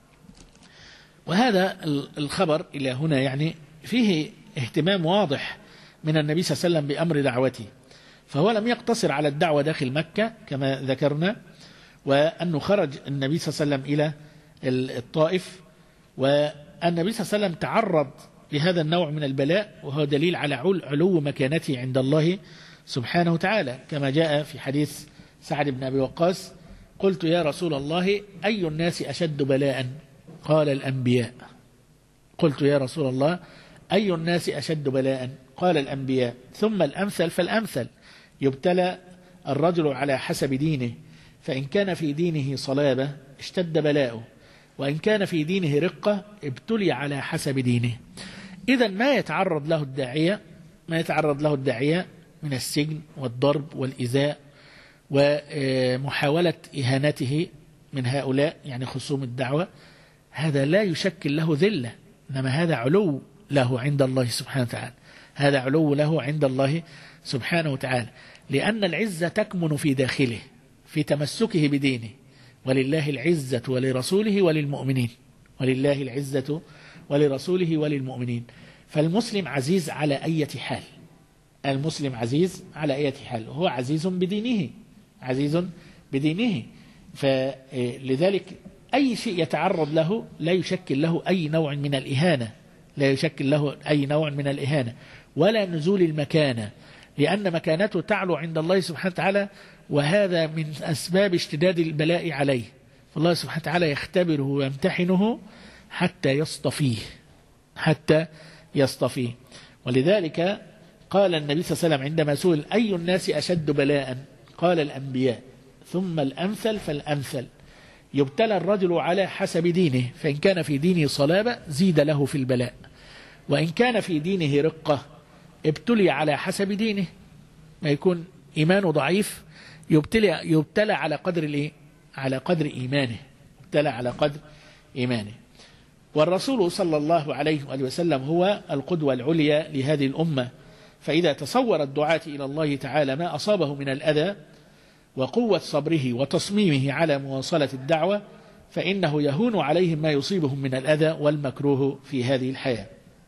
وهذا الخبر إلى هنا يعني فيه اهتمام واضح من النبي صلى الله عليه وسلم بأمر دعوته، فهو لم يقتصر على الدعوة داخل مكة كما ذكرنا، وأنه خرج النبي صلى الله عليه وسلم إلى الطائف، والنبي صلى الله عليه وسلم تعرض لهذا النوع من البلاء، وهو دليل على علو مكانته عند الله سبحانه وتعالى، كما جاء في حديث سعد بن أبي وقاص: قلت يا رسول الله أي الناس أشد بلاء؟ قال الأنبياء. قلت يا رسول الله أي الناس أشد بلاء؟ قال الأنبياء، ثم الأمثل فالأمثل، يبتلى الرجل على حسب دينه، فإن كان في دينه صلابة اشتد بلاؤه، وإن كان في دينه رقة ابتلي على حسب دينه. إذن ما يتعرض له الداعية من السجن والضرب والإيذاء ومحاولة إهانته من هؤلاء، يعني خصوم الدعوة، هذا لا يشكل له ذلة، إنما هذا علو له عند الله سبحانه وتعالى، هذا علو له عند الله سبحانه وتعالى، لأن العزة تكمن في داخله في تمسكه بدينه. ولله العزة ولرسوله وللمؤمنين، ولله العزة ولرسوله وللمؤمنين. فالمسلم عزيز على أي حال، المسلم عزيز على أي حال، وهو عزيز بدينه، عزيز بدينه. فلذلك أي شيء يتعرض له لا يشكل له أي نوع من الإهانة، لا يشكل له أي نوع من الإهانة ولا نزول المكانة، لأن مكانته تعلو عند الله سبحانه وتعالى، وهذا من أسباب اشتداد البلاء عليه. فالله سبحانه وتعالى يختبره ويمتحنه حتى يصطفيه. ولذلك قال النبي صلى الله عليه وسلم عندما سئل أي الناس أشد بلاء؟ قال الأنبياء، ثم الأمثل فالأمثل، يبتلى الرجل على حسب دينه، فإن كان في دينه صلابة زيد له في البلاء، وإن كان في دينه رقة ابتلي على حسب دينه. ما يكون إيمانه ضعيف يبتلى على قدر على قدر إيمانه، يبتلى على قدر إيمانه. والرسول صلى الله عليه وآله وسلم هو القدوة العليا لهذه الأمة، فإذا تصور الدعاة إلى الله تعالى ما أصابه من الأذى وقوة صبره وتصميمه على مواصلة الدعوة، فإنه يهون عليهم ما يصيبهم من الأذى والمكروه في هذه الحياة.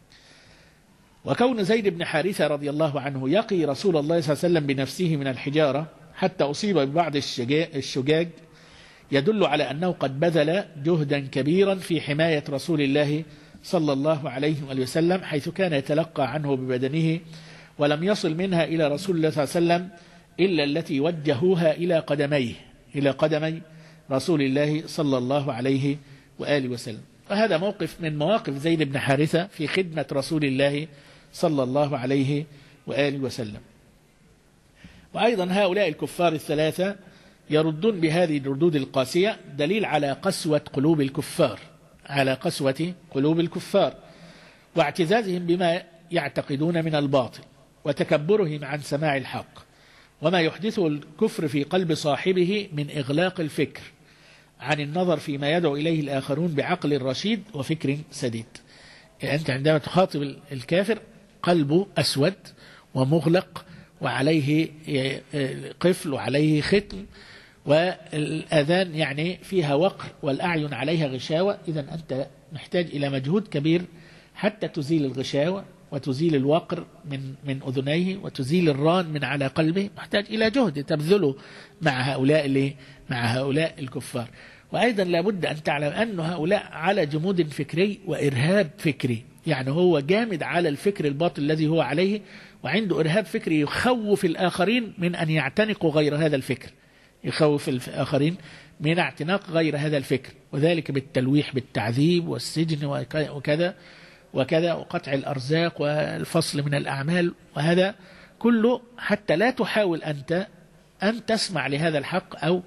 وكون زيد بن حارثة رضي الله عنه يقي رسول الله صلى الله عليه وسلم بنفسه من الحجارة حتى أصيب ببعض الشجاج يدل على أنه قد بذل جهدا كبيرا في حماية رسول الله صلى الله عليه وسلم، حيث كان يتلقى عنه ببدنه، ولم يصل منها إلى رسول الله صلى الله عليه وسلم إلا التي وجهوها إلى قدميه، إلى قدمي رسول الله صلى الله عليه وآله وسلم. وهذا موقف من مواقف زيد بن حارثة في خدمة رسول الله صلى الله عليه وآله وسلم. وأيضا هؤلاء الكفار الثلاثة يردون بهذه الردود القاسية دليل على قسوة قلوب الكفار، على قسوة قلوب الكفار واعتزازهم بما يعتقدون من الباطل وتكبرهم عن سماع الحق، وما يحدثه الكفر في قلب صاحبه من إغلاق الفكر عن النظر فيما يدعو إليه الآخرون بعقل رشيد وفكر سديد. يعني أنت عندما تخاطب الكافر قلبه أسود ومغلق وعليه قفل وعليه ختم والأذان يعني فيها وقر والأعين عليها غشاوة، إذن أنت محتاج إلى مجهود كبير حتى تزيل الغشاوة وتزيل الوقر من أذنيه وتزيل الران من على قلبه، محتاج إلى جهد تبذله مع هؤلاء الكفار. وأيضا لابد أن تعلم أن هؤلاء على جمود فكري وإرهاب فكري، يعني هو جامد على الفكر الباطل الذي هو عليه، وعنده إرهاب فكري يخوف الآخرين من أن يعتنقوا غير هذا الفكر، يخوف الآخرين من اعتناق غير هذا الفكر، وذلك بالتلويح بالتعذيب والسجن وكذا وكذا وقطع الأرزاق والفصل من الأعمال، وهذا كله حتى لا تحاول أنت أن تسمع لهذا الحق أو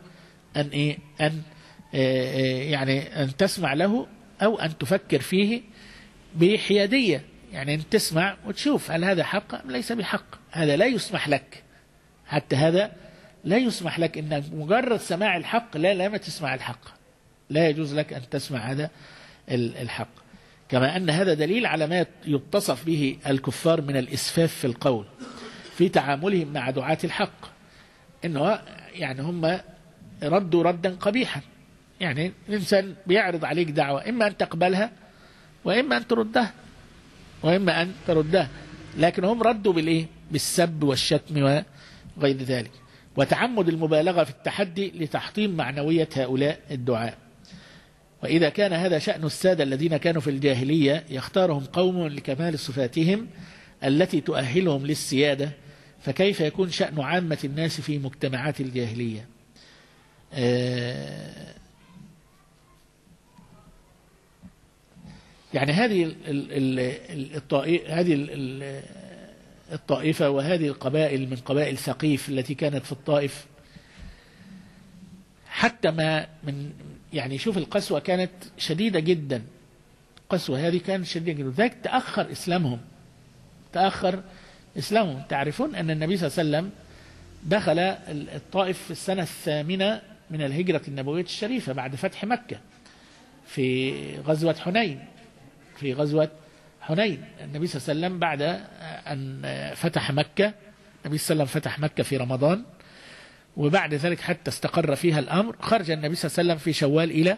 أن تسمع له أو أن تفكر فيه بحيادية، يعني أن تسمع وتشوف هل هذا حق أم ليس بحق. هذا لا يسمح لك، حتى هذا لا يسمح لك إن مجرد سماع الحق ما تسمع الحق، لا يجوز لك أن تسمع هذا الحق. كما أن هذا دليل على ما يتصف به الكفار من الإسفاف في القول في تعاملهم مع دعاة الحق، إنه يعني هم ردوا ردا قبيحا. يعني الإنسان بيعرض عليك دعوة إما أن تقبلها وإما أن تردها، لكن هم ردوا بالسب والشتم وغير ذلك، وتعمد المبالغة في التحدي لتحطيم معنوية هؤلاء الدعاء. وإذا كان هذا شأن السادة الذين كانوا في الجاهلية يختارهم قوم لكمال صفاتهم التي تؤهلهم للسيادة، فكيف يكون شأن عامة الناس في مجتمعات الجاهلية؟ يعني هذه الطائفة وهذه القبائل من قبائل ثقيف التي كانت في الطائف، حتى ما من يعني شوف القسوة كانت شديدة جدا، القسوة هذه كانت شديدة جدا، ذلك تأخر إسلامهم. تعرفون أن النبي صلى الله عليه وسلم دخل الطائف في السنة 8 من الهجرة النبوية الشريفة بعد فتح مكة في غزوة حنين. النبي صلى الله عليه وسلم بعد أن فتح مكة، النبي صلى الله عليه وسلم فتح مكة في رمضان، وبعد ذلك حتى استقر فيها الأمر خرج النبي صلى الله عليه وسلم في شوال إلى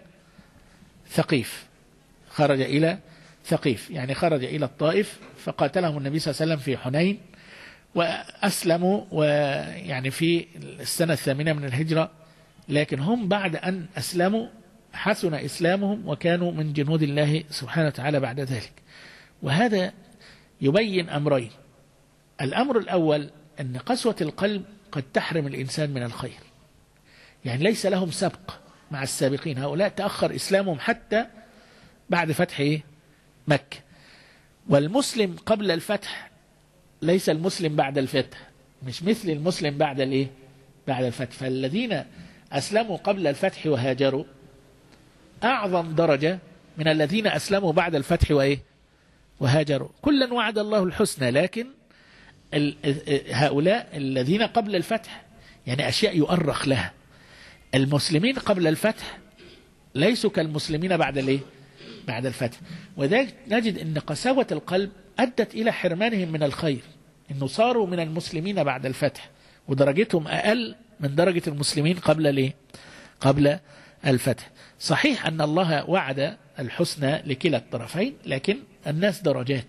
ثقيف، يعني خرج إلى الطائف فقاتلهم النبي صلى الله عليه وسلم في حنين وأسلموا، ويعني في السنة 8 من الهجرة. لكن هم بعد أن أسلموا حسن إسلامهم وكانوا من جنود الله سبحانه وتعالى بعد ذلك. وهذا يبين أمرين: الأمر الأول أن قسوة القلب قد تحرم الإنسان من الخير، يعني ليس لهم سبق مع السابقين، هؤلاء تأخر إسلامهم حتى بعد فتح مكة. والمسلم قبل الفتح ليس المسلم بعد الفتح، مش مثل المسلم بعد الفتح. فالذين أسلموا قبل الفتح وهاجروا أعظم درجة من الذين أسلموا بعد الفتح وهاجروا. كلا وعد الله الحسنى، لكن هؤلاء الذين قبل الفتح يعني أشياء يؤرخ لها. المسلمين قبل الفتح ليسوا كالمسلمين بعد الفتح. وذلك نجد أن قساوة القلب أدت إلى حرمانهم من الخير، أنه صاروا من المسلمين بعد الفتح ودرجتهم أقل من درجة المسلمين قبل الفتح. صحيح أن الله وعد الحسنى لكلا الطرفين، لكن الناس درجات.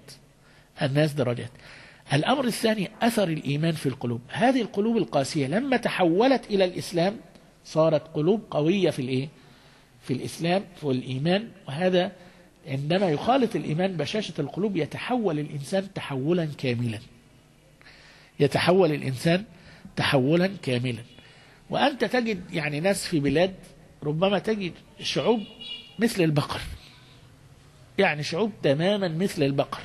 الأمر الثاني أثر الإيمان في القلوب. هذه القلوب القاسية لما تحولت إلى الإسلام صارت قلوب قوية في الإسلام والإيمان. وهذا عندما يخالط الإيمان بشاشة القلوب يتحول الإنسان تحولا كاملا، تحولا كاملا. وأنت تجد يعني ناس في بلاد ربما تجد شعوب مثل البقر، يعني شعوب تماما مثل البقر،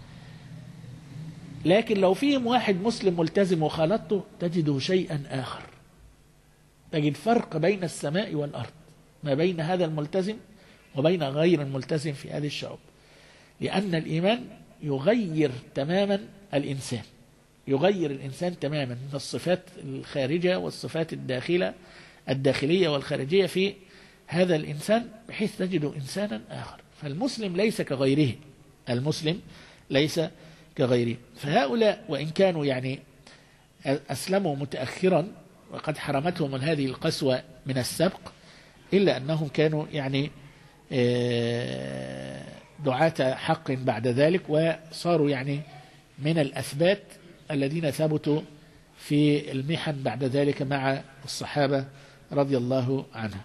لكن لو فيهم واحد مسلم ملتزم وخالطته تجده شيئا آخر. تجد فرق بين السماء والأرض ما بين هذا الملتزم وبين غير الملتزم في هذه الشعوب، لأن الإيمان يغير تماما الإنسان، يغير الإنسان تماما من الصفات الخارجة والصفات الداخلية والخارجية في هذا الإنسان، بحيث تجده إنسانا آخر. فالمسلم ليس كغيره، المسلم ليس كغيره. فهؤلاء وإن كانوا يعني أسلموا متأخرا وقد حرمتهم هذه القسوة من السبق، إلا أنهم كانوا يعني دعاة حق بعد ذلك، وصاروا يعني من الأثبات الذين ثبتوا في المحن بعد ذلك مع الصحابة رضي الله عنهم.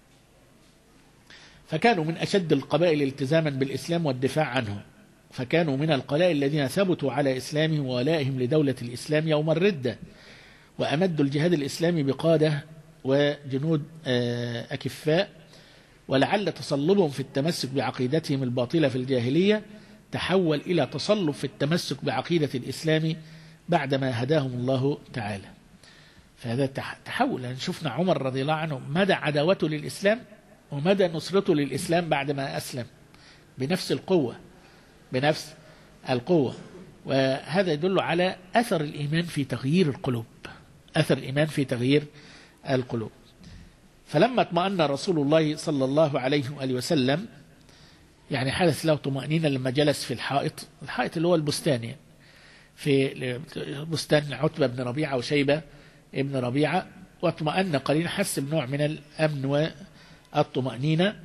فكانوا من أشد القبائل التزاما بالإسلام والدفاع عنه، فكانوا من القبائل الذين ثبتوا على إسلامهم وولائهم لدولة الإسلام يوم الردة، وأمدوا الجهاد الإسلامي بقادة وجنود أكفاء. ولعل تصلبهم في التمسك بعقيدتهم الباطلة في الجاهلية تحول إلى تصلب في التمسك بعقيدة الإسلام بعدما هداهم الله تعالى. فهذا تحول. يعني شفنا عمر رضي الله عنه مدى عداوته للإسلام ومدى نصرته للإسلام بعدما أسلم بنفس القوة. وهذا يدل على أثر الإيمان في تغيير القلوب، أثر الإيمان في تغيير القلوب. فلما اطمأن رسول الله صلى الله عليه وآله وسلم، يعني حدث له طمأنينة لما جلس في الحائط اللي هو البستان، يعني في بستان عتبة بن ربيعة وشيبة ابن ربيعة، واطمأن قليلا، حس بنوع من الأمن والطمأنينة.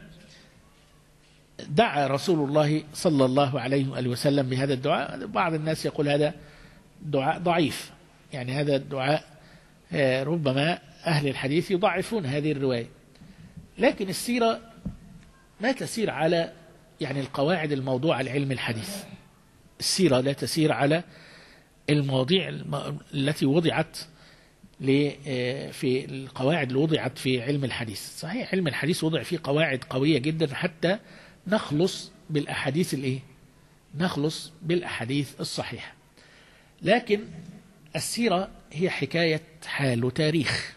دعا رسول الله صلى الله عليه وآله وسلم بهذا الدعاء. بعض الناس يقول هذا دعاء ضعيف، يعني هذا الدعاء ربما أهل الحديث يضعفون هذه الرواية، لكن السيرة ما تسير على يعني القواعد الموضوعة لعلم الحديث. السيرة لا تسير على المواضيع التي وضعت في القواعد اللي وضعت في علم الحديث. صحيح علم الحديث وضع فيه قواعد قوية جدا حتى نخلص بالأحاديث الصحيحة، لكن السيرة هي حكاية حال وتاريخ،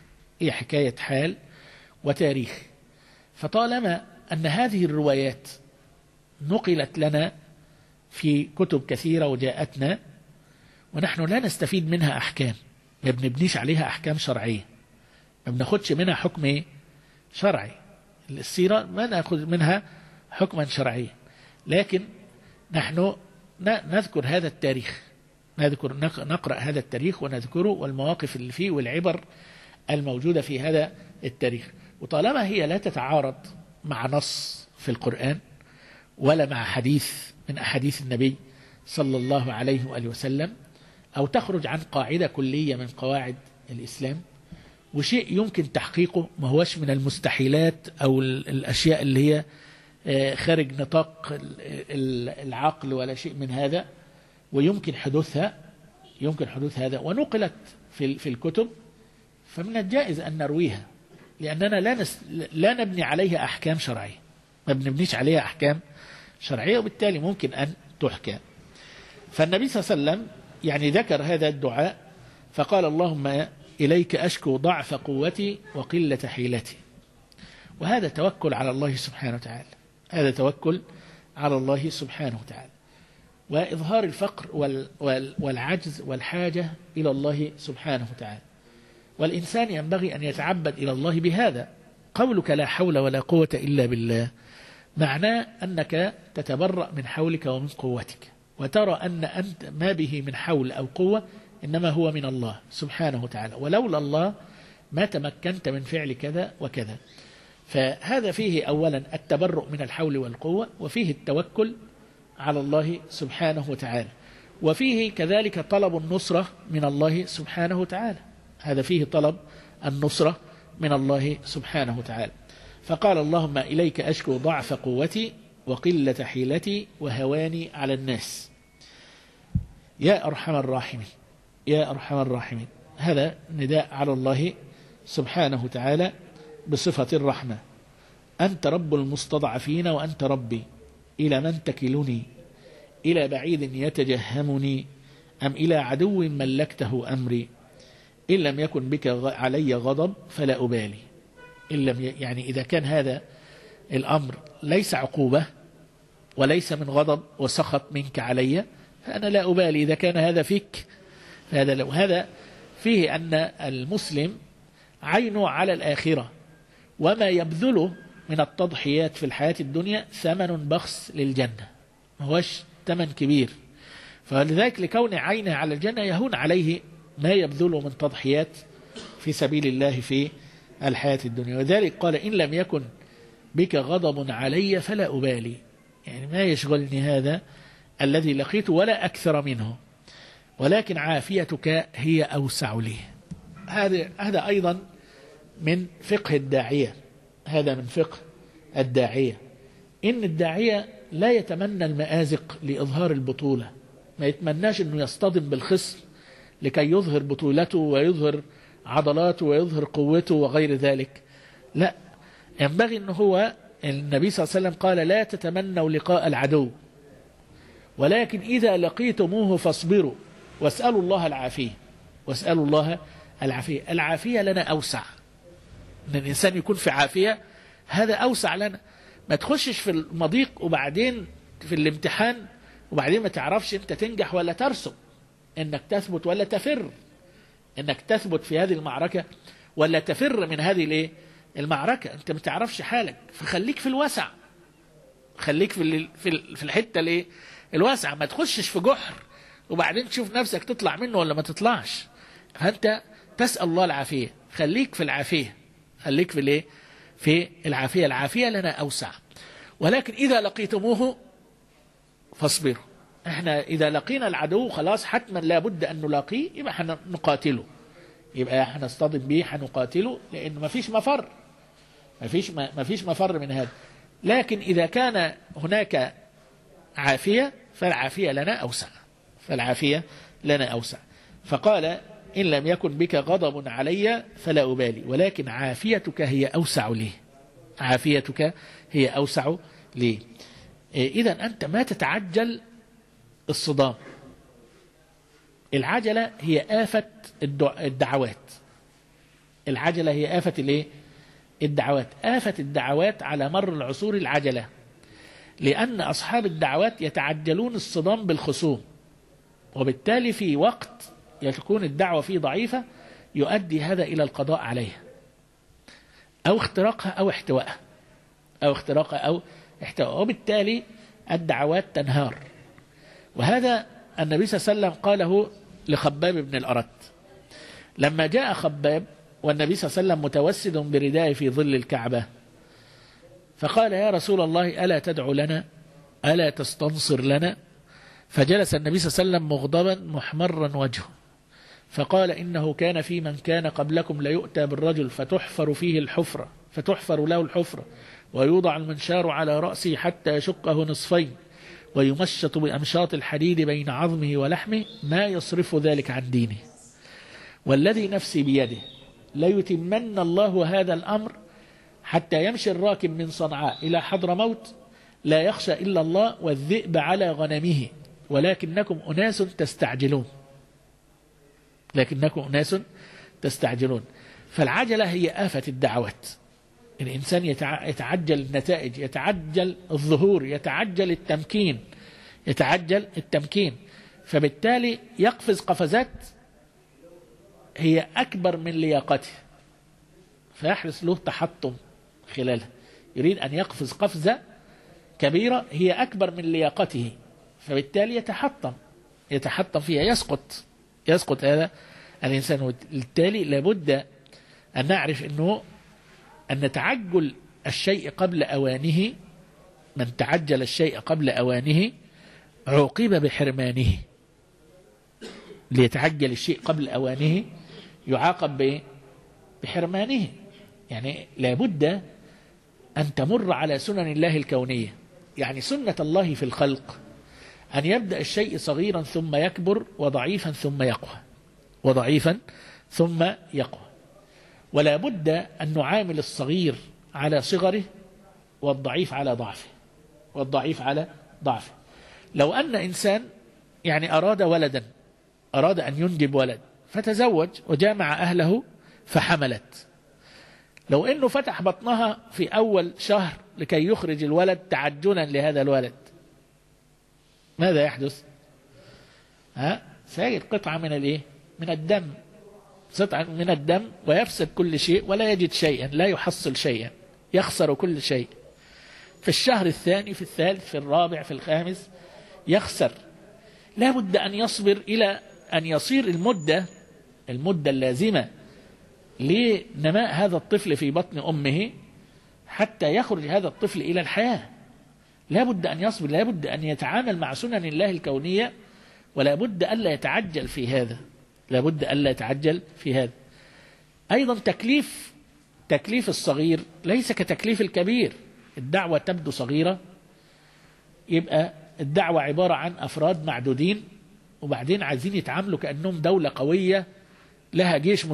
فطالما أن هذه الروايات نقلت لنا في كتب كثيرة وجاءتنا ونحن لا نستفيد منها أحكام، ما بنبنيش عليها أحكام شرعية، ما بناخدش منها حكم شرعي. السيرة ما نأخذ منها حكما شرعيا، لكن نحن نذكر هذا التاريخ، نقرأ هذا التاريخ ونذكره والمواقف اللي فيه والعبر الموجودة في هذا التاريخ. وطالما هي لا تتعارض مع نص في القرآن ولا مع حديث من أحاديث النبي صلى الله عليه وآله وسلم، أو تخرج عن قاعدة كلية من قواعد الإسلام، وشيء يمكن تحقيقه، ما هوش من المستحيلات أو الأشياء اللي هي خارج نطاق العقل ولا شيء من هذا، ويمكن حدوثها ونقلت في الكتب، فمن الجائز أن نرويها، لأننا لا نبني عليها أحكام شرعية، ما بنبنيش عليها أحكام شرعية، وبالتالي ممكن أن تحكى. فالنبي صلى الله عليه وسلم يعني ذكر هذا الدعاء فقال: اللهم إليك أشكو ضعف قوتي وقلة حيلتي. وهذا توكل على الله سبحانه وتعالى، وإظهار الفقر والعجز والحاجة إلى الله سبحانه وتعالى. والإنسان ينبغي أن يتعبد إلى الله بهذا. قولك لا حول ولا قوة إلا بالله معناه أنك تتبرأ من حولك ومن قوتك، وترى أن أنت ما به من حول أو قوة إنما هو من الله سبحانه وتعالى، ولولا الله ما تمكنت من فعل كذا وكذا. فهذا فيه أولا التبرؤ من الحول والقوة، وفيه التوكل على الله سبحانه وتعالى، وفيه كذلك طلب النصرة من الله سبحانه وتعالى. هذا فيه طلب النصرة من الله سبحانه وتعالى. فقال: اللهم إليك أشكو ضعف قوتي وقلة حيلتي وهواني على الناس. يا أرحم الراحمين، هذا نداء على الله سبحانه وتعالى بصفة الرحمة. أنت رب المستضعفين وأنت ربي، إلى من تكلني؟ إلى بعيد يتجهمني أم إلى عدو ملكته أمري؟ إن لم يكن بك علي غضب فلا أبالي. إن لم يعني إذا كان هذا الأمر ليس عقوبة وليس من غضب وسخط منك علي فأنا لا أبالي إذا كان هذا فيك. هذا فيه أن المسلم عينه على الآخرة، وما يبذله من التضحيات في الحياة الدنيا ثمن بخس للجنة، ما هوش ثمن كبير. فلذلك لكون عينه على الجنة يهون عليه ما يبذله من تضحيات في سبيل الله في الحياة الدنيا. وذلك قال إن لم يكن بك غضب علي فلا أبالي، يعني ما يشغلني هذا الذي لقيته ولا أكثر منه، ولكن عافيتك هي أوسع لي. هذا أيضا من فقه الداعية، هذا من فقه الداعية، إن الداعية لا يتمنى المآزق لإظهار البطولة، ما يتمناش أنه يصطدم بالخصم لكي يظهر بطولته ويظهر عضلاته ويظهر قوته وغير ذلك. لا، ينبغي أنه هو النبي صلى الله عليه وسلم قال لا تتمنوا لقاء العدو، ولكن إذا لقيتموه فاصبروا واسألوا الله العافية. واسألوا الله العافية. العافية لنا أوسع، أن الإنسان يكون في عافية هذا أوسع لنا. ما تخشش في المضيق وبعدين في الامتحان وبعدين ما تعرفش أنت تنجح ولا ترسم، أنك تثبت ولا تفر، أنك تثبت في هذه المعركة ولا تفر من هذه المعركة. أنت ما تعرفش حالك، فخليك في الوسع، خليك في الحتة الواسعة. ما تخشش في جحر وبعدين تشوف نفسك تطلع منه ولا ما تطلعش. فأنت تسأل الله العافية، خليك في العافية، خليك في العافية. العافية لنا أوسع. ولكن إذا لقيتموه فاصبروا. احنا إذا لقينا العدو خلاص حتما لابد أن نلاقيه، يبقى هنقاتله، يبقى هنصطدم به، هنقاتله، لأن ما فيش مفر، ما فيش مفر من هذا. لكن إذا كان هناك عافية فالعافية لنا أوسع، فالعافية لنا أوسع. فقال إن لم يكن بك غضب علي فلا أبالي، ولكن عافيتك هي أوسع لي، عافيتك هي أوسع لي. إذا أنت ما تتعجل الصدام. العجلة هي آفة الدعوات، العجلة هي آفة الدعوات. آفة الدعوات على مر العصور العجلة، لأن أصحاب الدعوات يتعجلون الصدام بالخصوم، وبالتالي في وقت يكون الدعوة فيه ضعيفة يؤدي هذا إلى القضاء عليها أو اختراقها أو احتوائها، أو اختراقها أو احتوائها، وبالتالي الدعوات تنهار. وهذا النبي صلى الله عليه وسلم قاله لخباب بن الأرت لما جاء خباب والنبي صلى الله عليه وسلم متوسد بردائه في ظل الكعبة، فقال يا رسول الله ألا تدعو لنا، ألا تستنصر لنا؟ فجلس النبي صلى الله عليه وسلم مغضبا محمرا وجهه، فقال إنه كان في من كان قبلكم ليؤتى بالرجل فتحفر فيه الحفرة، فتحفر له الحفرة ويوضع المنشار على رأسه حتى يشقه نصفين ويمشط بأمشاط الحديد بين عظمه ولحمه ما يصرف ذلك عن دينه، والذي نفسي بيده ليتمن الله هذا الأمر حتى يمشي الراكب من صنعاء إلى حضرموت لا يخشى إلا الله والذئب على غنمه، ولكنكم أناس تستعجلون، لكنكم أناس تستعجلون. فالعجلة هي آفة الدعوات. الإنسان يتعجل النتائج، يتعجل الظهور، يتعجل التمكين، فبالتالي يقفز قفزات هي أكبر من لياقته، فيحدث له تحطم خلالها. يريد أن يقفز قفزة كبيرة هي أكبر من لياقته، فبالتالي يتحطم فيها، يسقط هذا الإنسان. وبالتالي لابد أن نعرف أن تعجل الشيء قبل أوانه، من تعجل الشيء قبل أوانه عوقب بحرمانه. ليتعجل الشيء قبل أوانه يعاقب بحرمانه. يعني لابد أن تمر على سنن الله الكونية. يعني سنة الله في الخلق أن يبدأ الشيء صغيرا ثم يكبر وضعيفا ثم يقوى، وضعيفا ثم يقوى. ولا بد أن نعامل الصغير على صغره والضعيف على ضعفه، والضعيف على ضعفه. لو أن إنسان يعني أراد أن ينجب ولد فتزوج وجامع أهله فحملت، لو أنه فتح بطنها في أول شهر لكي يخرج الولد تعجلا لهذا الولد، ماذا يحدث؟ سيجد قطعة من الإيه؟ من الدم، قطعة من الدم، ويفسد كل شيء ولا يجد شيئا، لا يحصل شيئا، يخسر كل شيء. في الشهر الثاني، في الثالث، في الرابع، في الخامس يخسر. لا بد أن يصبر إلى أن يصير المدة اللازمة لنماء هذا الطفل في بطن أمه حتى يخرج هذا الطفل إلى الحياة. لا بد أن يصبر، لا بد أن يتعامل مع سنن الله الكونية، ولا بد ألا يتعجل في هذا، لا بد ألا يتعجل في هذا. أيضا تكليف الصغير ليس كتكليف الكبير. الدعوة تبدو صغيرة، يبقى الدعوة عبارة عن أفراد معدودين، وبعدين عايزين يتعاملوا كأنهم دولة قوية لها جيش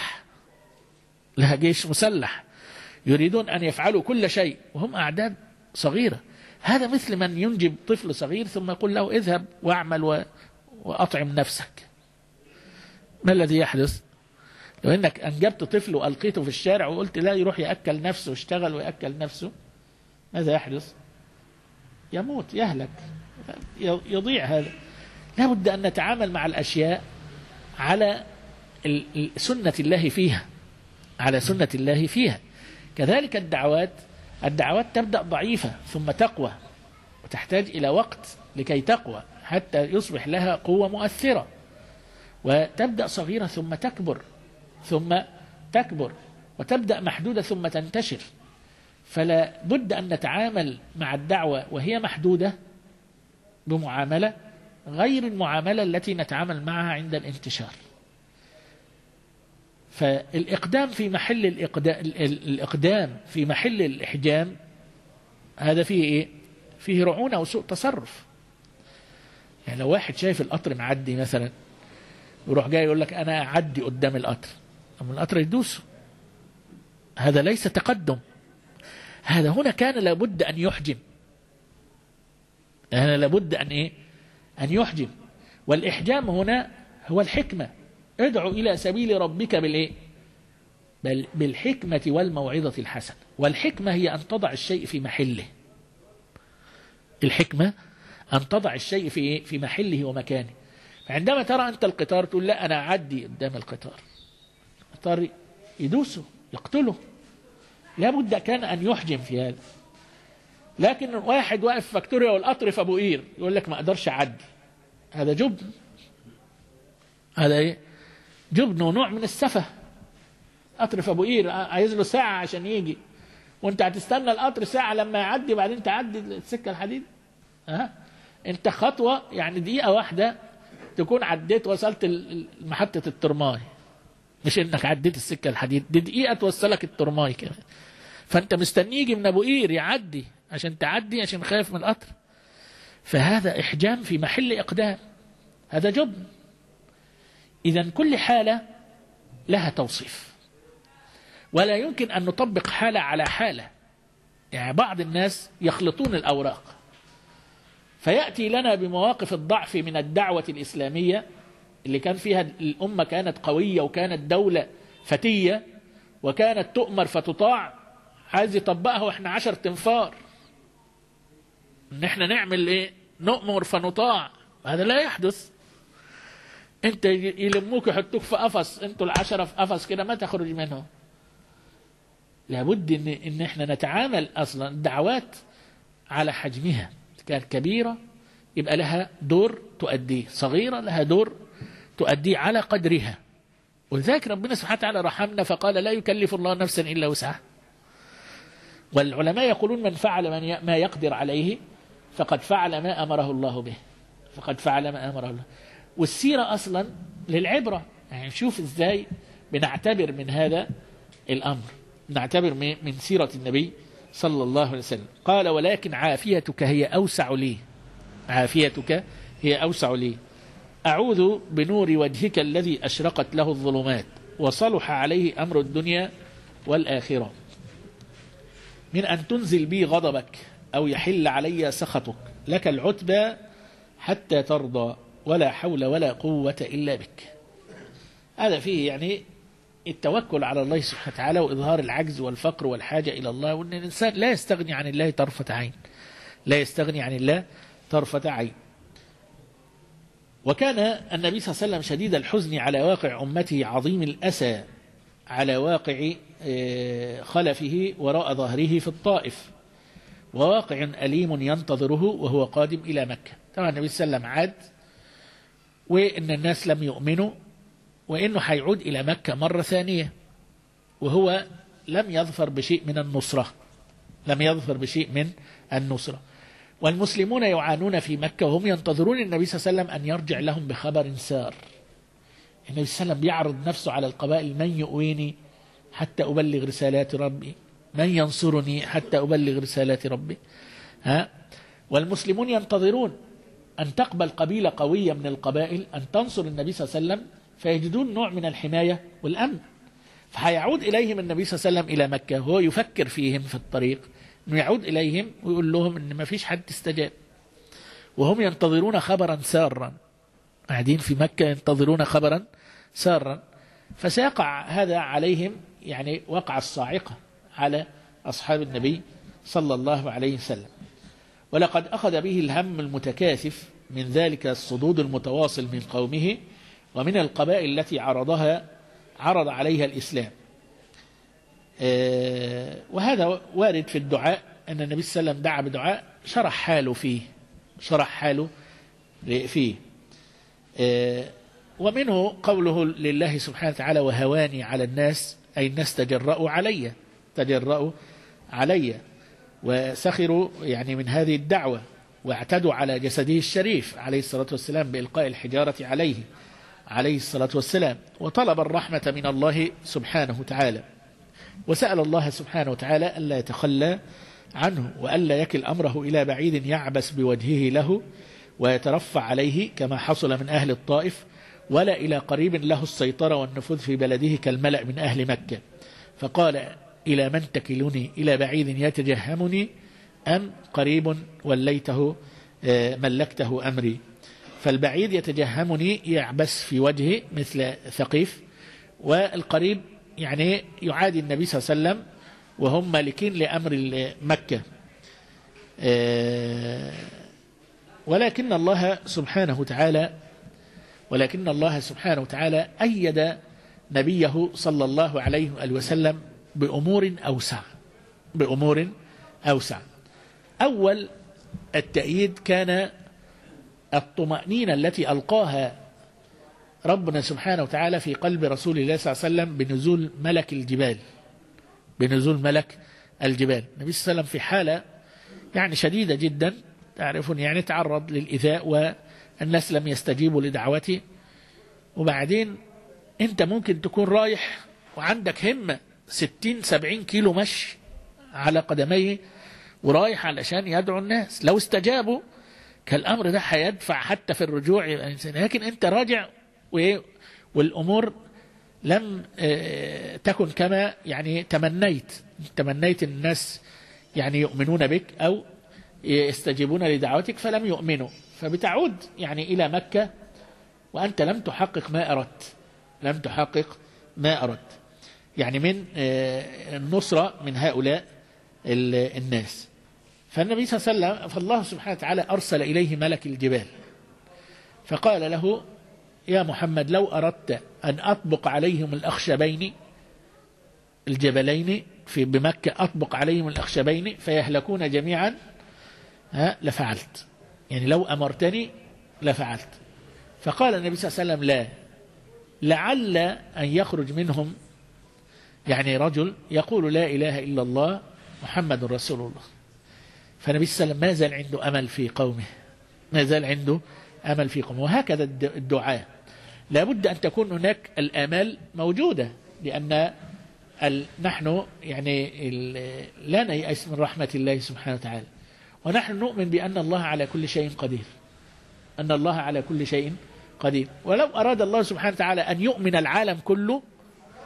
مسلح، يريدون أن يفعلوا كل شيء وهم أعداد صغيرة. هذا مثل من ينجب طفل صغير ثم يقول له اذهب واعمل وأطعم نفسك. ما الذي يحدث؟ لو أنك أنجبت طفل وألقيته في الشارع وقلت لا يروح يأكل نفسه ويشتغل ويأكل نفسه، ماذا يحدث؟ يموت، يهلك، يضيع. هذا لا بد أن نتعامل مع الأشياء على سنة الله فيها، على سنة الله فيها. كذلك الدعوات تبدأ ضعيفة ثم تقوى، وتحتاج إلى وقت لكي تقوى حتى يصبح لها قوة مؤثرة، وتبدأ صغيرة ثم تكبر وتبدأ محدودة ثم تنتشر. فلا بد أن نتعامل مع الدعوة وهي محدودة بمعاملة غير المعاملة التي نتعامل معها عند الانتشار. فالإقدام في محل الإقدام في محل الإحجام هذا فيه إيه؟ فيه رعونة وسوء تصرف. يعني لو واحد شايف القطر معدي مثلا يروح جاي يقول لك أنا أعدي قدام القطر، أما القطر يدوسه، هذا ليس تقدم. هذا هنا كان لابد أن يحجم، هنا لابد أن إيه؟ أن يحجم. والإحجام هنا هو الحكمة. ادعو إلى سبيل ربك بالإيه؟ بالحكمة والموعظة الحسنة. والحكمة هي أن تضع الشيء في محله. الحكمة أن تضع الشيء في إيه؟ في محله ومكانه. فعندما ترى أنت القطار تقول لا أنا أعدي قدام القطار يدوسه يقتله. لابد كان أن يحجم في هذا. لكن واحد واقف في فاكتوريا والقطر في أبو قير يقول لك ما أقدرش أعدي، هذا جبن. هذا إيه؟ جبن ونوع من السفه. قطر في أبو قير عايز له ساعة عشان يجي، وانت هتستنى القطر ساعة لما يعدي بعدين تعدي السكة الحديد. انت خطوة يعني دقيقة واحدة تكون عديت وصلت محطة الترماي، مش انك عديت السكة الحديد، دي دقيقة توصلك الترماي كمان. فانت مستني يجي من ابو قير يعدي عشان تعدي، عشان خايف من القطر. فهذا احجام في محل اقدام، هذا جبن. اذا كل حالة لها توصيف، ولا يمكن ان نطبق حالة على حالة. يعني بعض الناس يخلطون الاوراق، فيأتي لنا بمواقف الضعف من الدعوة الإسلامية اللي كان فيها الأمة كانت قوية وكانت دولة فتية وكانت تؤمر فتطاع، عايز يطبقها وإحنا 10 تنفار إن إحنا نعمل إيه؟ نؤمر فنطاع. هذا لا يحدث. أنت يلموك يحطوك في قفص، أنتوا 10 في قفص كده ما تخرج منه. لابد إن إحنا نتعامل أصلا الدعوات على حجمها. كانت كبيرة يبقى لها دور تؤديه، صغيرة لها دور تؤديه على قدرها. ولذلك ربنا سبحانه وتعالى رحمنا فقال لا يكلف الله نفسا إلا وسعها. والعلماء يقولون من فعل ما يقدر عليه فقد فعل ما أمره الله به، فقد فعل ما أمره الله. والسيرة أصلا للعبرة، يعني نشوف إزاي بنعتبر من هذا الأمر، نعتبر من سيرة النبي صلى الله عليه وسلم. قال ولكن عافيتك هي أوسع لي، عافيتك هي أوسع لي. أعوذ بنور وجهك الذي أشرقت له الظلمات وصلح عليه أمر الدنيا والآخرة، من أن تنزل بي غضبك أو يحل علي سخطك، لك العتبى حتى ترضى، ولا حول ولا قوة إلا بك. هذا فيه يعني التوكل على الله سبحانه وتعالى، وإظهار العجز والفقر والحاجة إلى الله، وأن الإنسان لا يستغني عن الله طرفة عين، لا يستغني عن الله طرفة عين. وكان النبي صلى الله عليه وسلم شديد الحزن على واقع أمته، عظيم الأسى على واقع خلفه وراء ظهره في الطائف، وواقع أليم ينتظره وهو قادم إلى مكة. طبعا النبي صلى الله عليه وسلم عاد، وإن الناس لم يؤمنوا، وإنه حيعود إلى مكة مرة ثانية، وهو لم يظفر بشيء من النصرة، لم يظفر بشيء من النصرة. والمسلمون يعانون في مكة، وهم ينتظرون النبي صلى الله عليه وسلم أن يرجع لهم بخبر سار. النبي صلى الله عليه وسلم بيعرض نفسه على القبائل: من يؤويني حتى أبلغ رسالات ربي، من ينصرني حتى أبلغ رسالات ربي. والمسلمون ينتظرون أن تقبل قبيلة قوية من القبائل أن تنصر النبي صلى الله عليه وسلم، فيجدون نوع من الحماية والأمن. فهيعود إليهم النبي صلى الله عليه وسلم إلى مكة، هو يفكر فيهم في الطريق أنه يعود إليهم ويقول لهم أن ما فيش حد استجاب، وهم ينتظرون خبرا سارا، قاعدين في مكة ينتظرون خبرا سارا. فسيقع هذا عليهم، يعني وقع الصاعقة على أصحاب النبي صلى الله عليه وسلم. ولقد أخذ به الهم المتكاثف من ذلك الصدود المتواصل من قومه ومن القبائل التي عرض عليها الإسلام. وهذا وارد في الدعاء، أن النبي صلى الله عليه وسلم دعا بدعاء شرح حاله فيه. ومنه قوله لله سبحانه وتعالى: وهواني على الناس، أي الناس تجرؤوا علي وسخروا يعني من هذه الدعوة، واعتدوا على جسده الشريف عليه الصلاة والسلام بإلقاء الحجارة عليه الصلاة والسلام، وطلب الرحمة من الله سبحانه وتعالى، وسأل الله سبحانه وتعالى ألا يتخلى عنه، وألا يكل أمره إلى بعيد يعبس بوجهه له ويترفع عليه كما حصل من أهل الطائف، ولا إلى قريب له السيطرة والنفوذ في بلده كالملأ من أهل مكة. فقال: إلى من تكلني، إلى بعيد يتجهمني أم قريب وليته ملكته أمري. فالبعيد يتجهمني يعبس في وجهه مثل ثقيف، والقريب يعني يعادي النبي صلى الله عليه وسلم وهم مالكين لأمر مكة. ولكن الله سبحانه وتعالى أيد نبيه صلى الله عليه وسلم بأمور أوسع. أول التأييد كان الطمأنينة التي ألقاها ربنا سبحانه وتعالى في قلب رسول الله صلى الله عليه وسلم بنزول ملك الجبال. النبي صلى الله عليه وسلم في حالة يعني شديدة جدا، تعرفون يعني تعرض للإيذاء والناس لم يستجيبوا لدعوته. وبعدين أنت ممكن تكون رايح وعندك همة 60-70 كيلو مشي على قدميه ورايح علشان يدعو الناس، لو استجابوا كالأمر ده هيدفع حتى في الرجوع، لكن أنت راجع والأمور لم تكن كما يعني تمنيت الناس يعني يؤمنون بك أو يستجيبون لدعوتك فلم يؤمنوا، فبتعود يعني إلى مكة وأنت لم تحقق ما أردت يعني من النصرة من هؤلاء الناس. فالنبي صلى الله عليه وسلم فالله سبحانه وتعالى أرسل إليه ملك الجبال فقال له: يا محمد لو أردت أن أطبق عليهم الأخشبين الجبلين بمكة، أطبق عليهم الأخشبين فيهلكون جميعا لفعلت، يعني لو أمرتني لفعلت. فقال النبي صلى الله عليه وسلم: لا، لعل أن يخرج منهم يعني رجل يقول لا إله إلا الله محمد رسول الله. فالنبي صلى الله عليه وسلم ما زال عنده أمل في قومه. وهكذا الدعاء لابد أن تكون هناك الآمال موجودة، لأن نحن يعني لا نيأس من رحمة الله سبحانه وتعالى، ونحن نؤمن بأن الله على كل شيء قدير، ولو أراد الله سبحانه وتعالى أن يؤمن العالم كله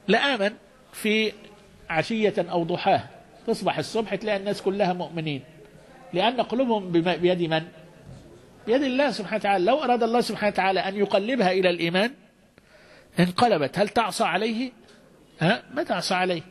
لآمن في عشية أو ضحاها، تصبح الصبح تلاقي الناس كلها مؤمنين، لأن قلوبهم بيد من؟ بيد الله سبحانه وتعالى. لو أراد الله سبحانه وتعالى أن يقلبها إلى الإيمان انقلبت. هل تعصى عليه؟ ما تعصى عليه.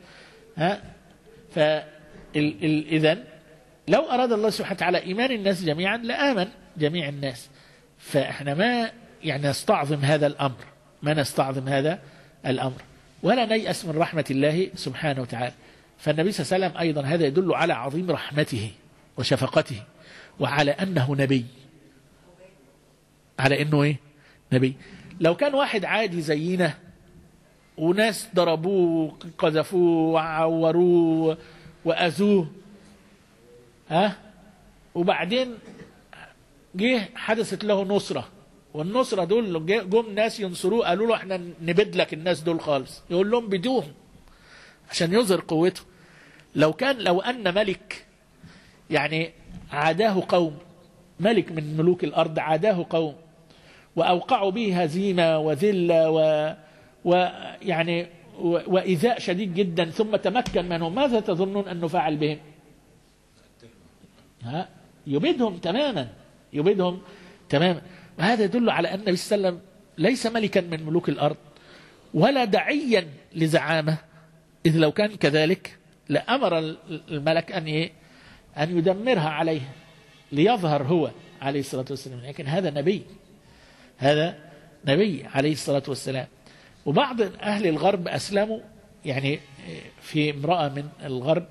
فإذن لو أراد الله سبحانه وتعالى إيمان الناس جميعا لآمن جميع الناس. فإحنا ما يعني نستعظم هذا الأمر، ما نستعظم هذا الأمر ولا نيأس من رحمة الله سبحانه وتعالى. فالنبي صلى الله عليه وسلم أيضا هذا يدل على عظيم رحمته وشفقته، وعلى أنه نبي، على أنه إيه؟ نبي. لو كان واحد عادي زينا وناس ضربوه قذفوه وعوروه وأذوه، وبعدين جه حدثت له نصرة، والنصرة دول جم ناس ينصروه قالوا له احنا نبد لك الناس دول خالص، يقول لهم بدوهم عشان يظهر قوته. لو أن ملك يعني عاداه قوم، ملك من ملوك الأرض عاداه قوم وأوقعوا به هزيمة وذلة ويعني وإيذاء شديد جدا، ثم تمكن منهم، ماذا تظنون أنه فعل بهم؟ يبيدهم تماما، يبيدهم تماما. وهذا يدل على أن النبي صلى الله عليه وسلم ليس ملكا من ملوك الأرض ولا داعيا لزعامة، إذ لو كان كذلك لأمر الملك أن يدمرها عليه ليظهر هو عليه الصلاة والسلام. لكن هذا نبي، هذا نبي عليه الصلاة والسلام. وبعض أهل الغرب أسلموا، يعني في امرأة من الغرب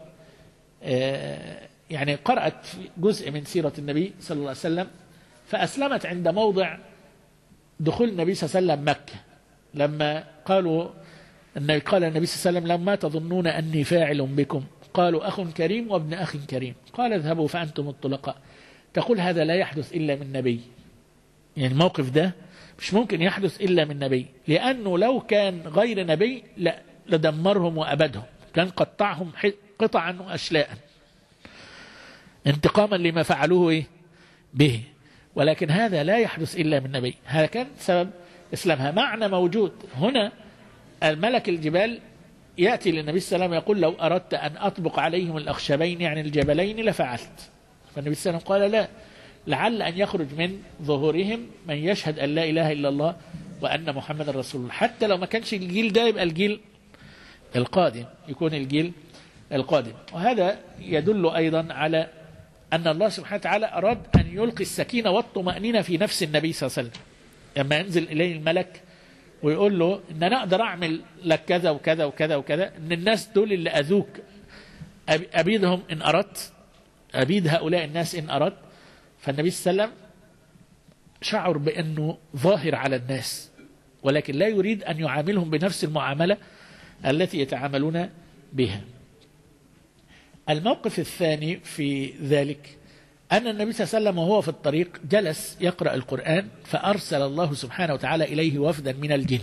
يعني قرأت جزء من سيرة النبي صلى الله عليه وسلم، فأسلمت عند موضع دخول النبي صلى الله عليه وسلم مكة، لما قال النبي صلى الله عليه وسلم لما تظنون أني فاعل بكم؟ قالوا أخ كريم وابن أخ كريم. قال اذهبوا فأنتم الطلقاء. تقول هذا لا يحدث إلا من نبي، يعني الموقف ده مش ممكن يحدث إلا من نبي، لأنه لو كان غير نبي لدمرهم وأبدهم، كان قطعهم قطعا وأشلاء انتقاما لما فعلوه به. ولكن هذا لا يحدث إلا من نبي. هذا كان سبب إسلامها. معنى موجود هنا، الملك الجبال يأتي للنبي صلى الله عليه وسلم يقول لو أردت أن أطبق عليهم الأخشبين يعني الجبلين لفعلت. فالنبي صلى الله عليه وسلم قال لا، لعل أن يخرج من ظهورهم من يشهد أن لا إله إلا الله وأن محمد رسول الله. حتى لو ما كانش الجيل ده يبقى الجيل القادم، يكون الجيل القادم. وهذا يدل أيضا على أن الله سبحانه وتعالى أراد أن يلقي السكينة والطمأنينة في نفس النبي صلى الله عليه وسلم. لما ينزل إليه الملك ويقول له إن أنا أقدر أعمل لك كذا وكذا وكذا وكذا، إن الناس دول اللي أذوك أبيدهم إن أردت، أبيد هؤلاء الناس إن أردت. فالنبي صلى الله عليه وسلم شعر بأنه ظاهر على الناس، ولكن لا يريد أن يعاملهم بنفس المعاملة التي يتعاملون بها. الموقف الثاني في ذلك أن النبي صلى الله عليه وسلم وهو في الطريق جلس يقرأ القرآن، فأرسل الله سبحانه وتعالى إليه وفدا من الجن.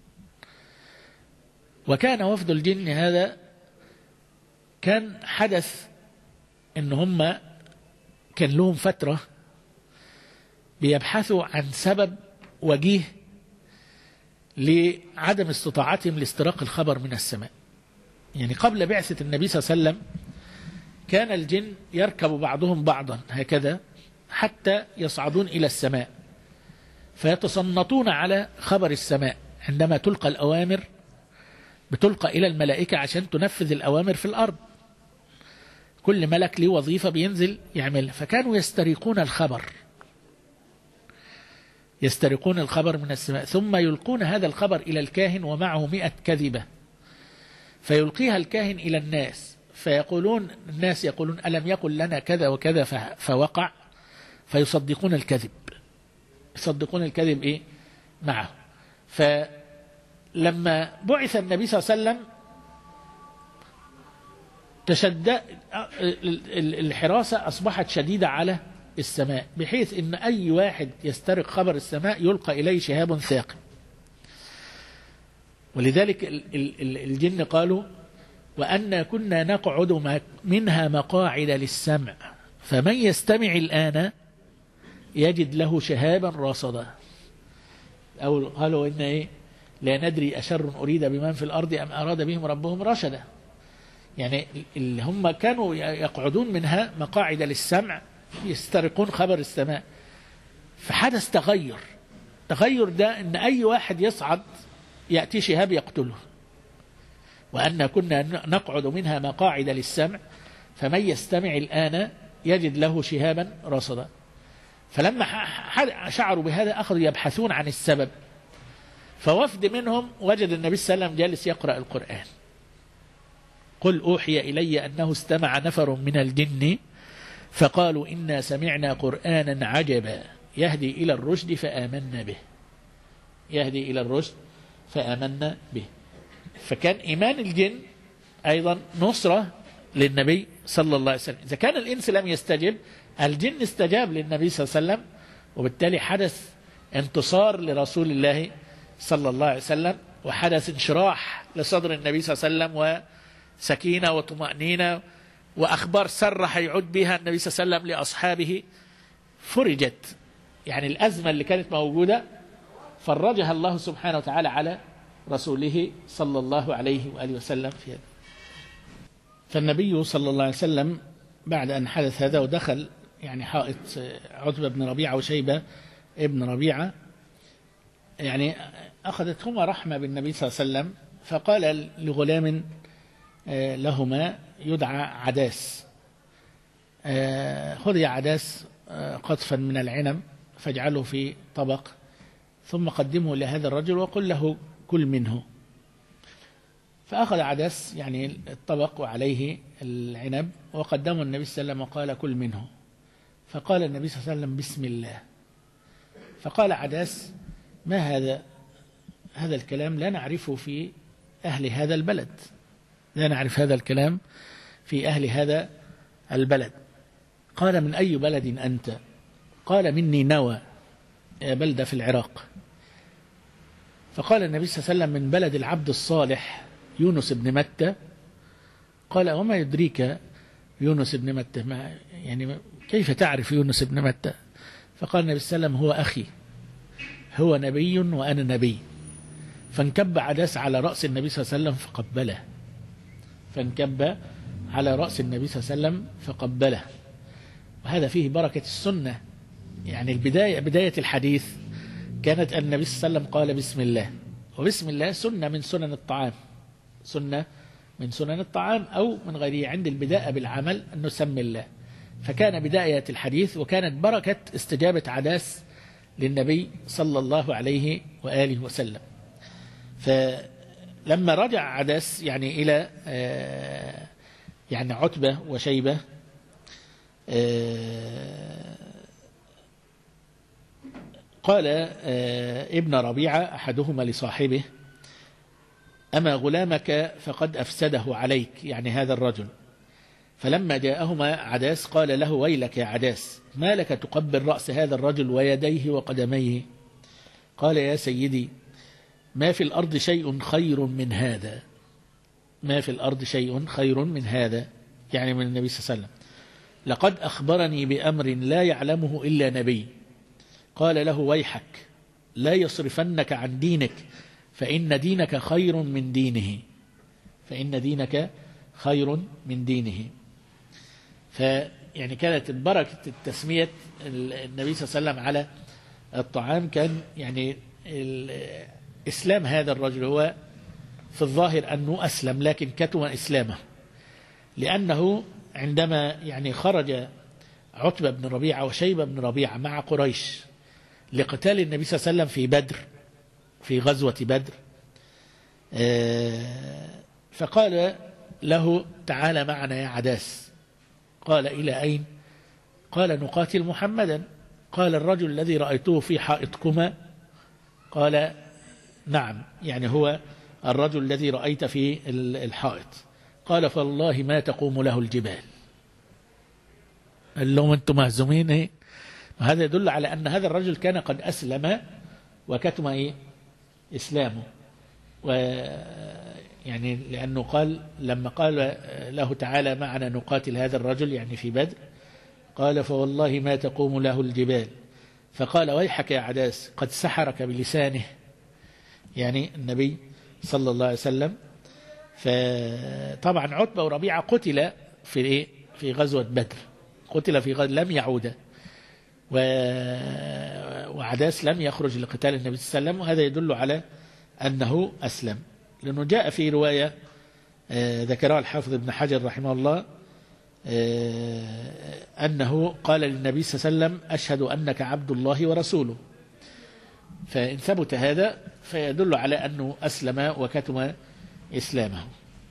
وكان وفد الجن هذا كان حدث إن هم كان لهم فترة بيبحثوا عن سبب وجيه لعدم استطاعتهم لاستراق الخبر من السماء. يعني قبل بعثة النبي صلى الله عليه وسلم كان الجن يركب بعضهم بعضا هكذا حتى يصعدون إلى السماء، فيتصنطون على خبر السماء. عندما تلقى الأوامر بتلقى إلى الملائكة عشان تنفذ الأوامر في الأرض، كل ملك له وظيفة بينزل يعملها. فكانوا يسترقون الخبر، يسترقون الخبر من السماء، ثم يلقون هذا الخبر إلى الكاهن ومعه 100 كذبة، فيلقيها الكاهن إلى الناس، فيقولون الناس يقولون ألم يقل لنا كذا وكذا فوقع، فيصدقون الكذب، يصدقون الكذب معه. فلما بعث النبي صلى الله عليه وسلم تشدد الحراسة أصبحت شديدة على السماء، بحيث إن أي واحد يسترق خبر السماء يلقى إليه شهاب ثاقب. ولذلك الجن قالوا وأنا كنا نقعد منها مقاعد للسمع فمن يستمع الآن يجد له شهابا راصدا. أو قالوا إن لا ندري أشر أريد بمن في الأرض أم أراد بهم ربهم رشدا. يعني اللي هم كانوا يقعدون منها مقاعد للسمع يسترقون خبر السماء، فحدث تغير ده ان اي واحد يصعد يأتي شهاب يقتله، وأن كنا نقعد منها مقاعد للسمع فمن يستمع الآن يجد له شهابا رصدا. فلما شعروا بهذا أخذوا يبحثون عن السبب، فوفد منهم وجد النبي صلى الله عليه وسلم جالس يقرأ القرآن. قل أوحي إلي أنه استمع نفر من الجن فقالوا إنا سمعنا قرآنا عجبا يهدي إلى الرشد فآمنا به. يهدي إلى الرشد فآمنا به. فكان إيمان الجن أيضا نصرة للنبي صلى الله عليه وسلم. إذا كان الإنس لم يستجب، الجن استجاب للنبي صلى الله عليه وسلم، وبالتالي حدث انتصار لرسول الله صلى الله عليه وسلم، وحدث انشراح لصدر النبي صلى الله عليه وسلم، وسكينة وطمأنينة، وأخبار سر هيعود بها النبي صلى الله عليه وسلم لأصحابه. فرجت يعني الأزمة اللي كانت موجودة فرجها الله سبحانه وتعالى على رسوله صلى الله عليه وآله وسلم في هذا. فالنبي صلى الله عليه وسلم بعد أن حدث هذا ودخل يعني حائط عتبة بن ربيعة وشيبة ابن ربيعة، يعني أخذتهما رحمة بالنبي صلى الله عليه وسلم، فقال لغلام لهما يدعى عداس: خذ يا عداس قطفا من العنب فاجعله في طبق ثم قدمه لهذا الرجل وقل له كل منه. فأخذ عداس يعني الطبق وعليه العنب وقدمه النبي صلى الله عليه وسلم وقال كل منه. فقال النبي صلى الله عليه وسلم بسم الله. فقال عداس: ما هذا الكلام لا نعرفه في أهل هذا البلد، لا نعرف هذا الكلام في أهل هذا البلد. قال: من أي بلد أنت؟ قال: مني نوى، بلدة في العراق. فقال النبي صلى الله عليه وسلم: من بلد العبد الصالح يونس بن متى. قال: وما يدريك يونس بن متى؟ يعني كيف تعرف يونس بن متى؟ فقال النبي صلى الله عليه وسلم: هو أخي، هو نبي وأنا نبي. فانكب عداس على رأس النبي صلى الله عليه وسلم فقبله، فانكب على رأس النبي صلى الله عليه وسلم فقبله. وهذا فيه بركة السنة. يعني بداية الحديث كانت النبي صلى الله عليه وسلم قال بسم الله، وبسم الله سنة من سنن الطعام، سنة من سنن الطعام أو من غيره عند البداية بالعمل أن نسمي الله. فكان بداية الحديث وكانت بركة استجابة عداس للنبي صلى الله عليه وآله وسلم. فلما رجع عداس يعني إلى يعني عتبة وشيبة قال ابن ربيعة أحدهما لصاحبه: أما غلامك فقد أفسده عليك، يعني هذا الرجل. فلما جاءهما عداس قال له: ويلك يا عداس، ما لك تقبل رأس هذا الرجل ويديه وقدميه؟ قال: يا سيدي، ما في الأرض شيء خير من هذا، ما في الأرض شيء خير من هذا، يعني من النبي صلى الله عليه وسلم. لقد أخبرني بأمر لا يعلمه إلا نبي. قال له: ويحك، لا يصرفنك عن دينك، فإن دينك خير من دينه، فإن دينك خير من دينه. فيعني كانت بركة التسمية النبي صلى الله عليه وسلم على الطعام كان يعني إسلام هذا الرجل. هو في الظاهر أنه أسلم لكن كتم إسلامه، لأنه عندما يعني خرج عتبة بن ربيعة وشيبة بن ربيعة مع قريش لقتال النبي صلى الله عليه وسلم في بدر، في غزوة بدر، فقال له: تعال معنا يا عداس. قال: إلى أين؟ قال: نقاتل محمدا. قال: الرجل الذي رأيته في حائطكما؟ قال: نعم، يعني هو الرجل الذي رأيت في الحائط. قال: فالله ما تقوم له الجبال. قال لهم: أنتم مهزومين إيه؟ وهذا يدل على أن هذا الرجل كان قد أسلم وكتم إيه؟ إسلامه. ويعني لأنه قال لما قال له: تعالى معنا نقاتل هذا الرجل، يعني في بدر، قال: فوالله ما تقوم له الجبال. فقال: ويحك يا عداس، قد سحرك بلسانه، يعني النبي صلى الله عليه وسلم. فطبعا عتبة وربيعة قتل في غزوة بدر، قتل في غزوة لم يعود، وعداس لم يخرج لقتال النبي صلى الله عليه وسلم، وهذا يدل على أنه أسلم، لأنه جاء في رواية ذكرها الحافظ ابن حجر رحمه الله أنه قال للنبي صلى الله عليه وسلم أشهد أنك عبد الله ورسوله. فإن ثبت هذا فيدل على أنه أسلم وكتم إسلامه.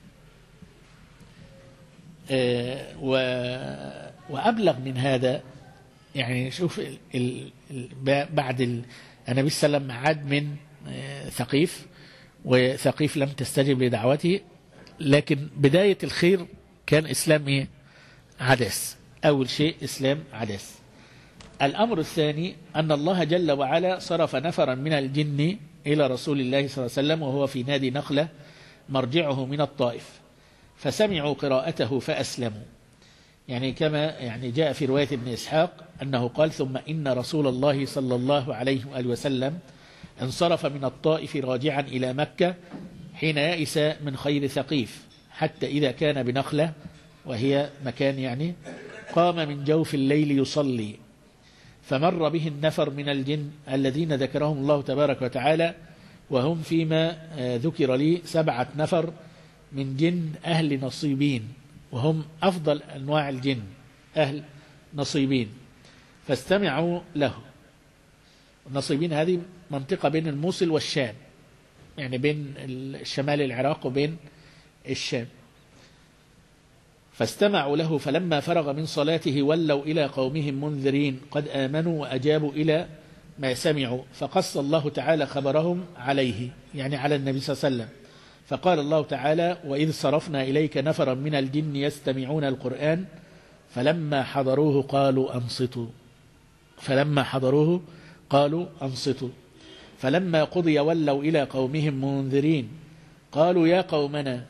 وأبلغ من هذا، يعني شوف بعد النبي صلى الله عليه وسلم عاد من ثقيف، وثقيف لم تستجب لدعوته، لكن بداية الخير كان إسلام عداس. أول شيء إسلام عداس. الأمر الثاني أن الله جل وعلا صرف نفرا من الجن إلى رسول الله صلى الله عليه وسلم وهو في نادي نخلة مرجعه من الطائف، فسمعوا قراءته فأسلموا. يعني كما يعني جاء في رواية ابن إسحاق أنه قال ثم إن رسول الله صلى الله عليه وآله وسلم انصرف من الطائف راجعا إلى مكة حين يئس من خير ثقيف، حتى إذا كان بنخلة وهي مكان يعني قام من جوف الليل يصلي، فمر به النفر من الجن الذين ذكرهم الله تبارك وتعالى، وهم فيما ذكر لي 7 نفر من جن أهل نصيبين، وهم أفضل أنواع الجن أهل نصيبين، فاستمعوا له. النصيبين هذه منطقة بين الموصل والشام، يعني بين شمال العراق وبين الشام. فاستمعوا له، فلما فرغ من صلاته ولوا إلى قومهم منذرين قد آمنوا وأجابوا إلى ما سمعوا، فقص الله تعالى خبرهم عليه، يعني على النبي صلى الله عليه وسلم. فقال الله تعالى وإذ صرفنا إليك نفرا من الجن يستمعون القرآن فلما حضروه قالوا أنصتوا، فلما حضروه قالوا أنصتوا، فلما قضي ولوا إلى قومهم منذرين قالوا يا قومنا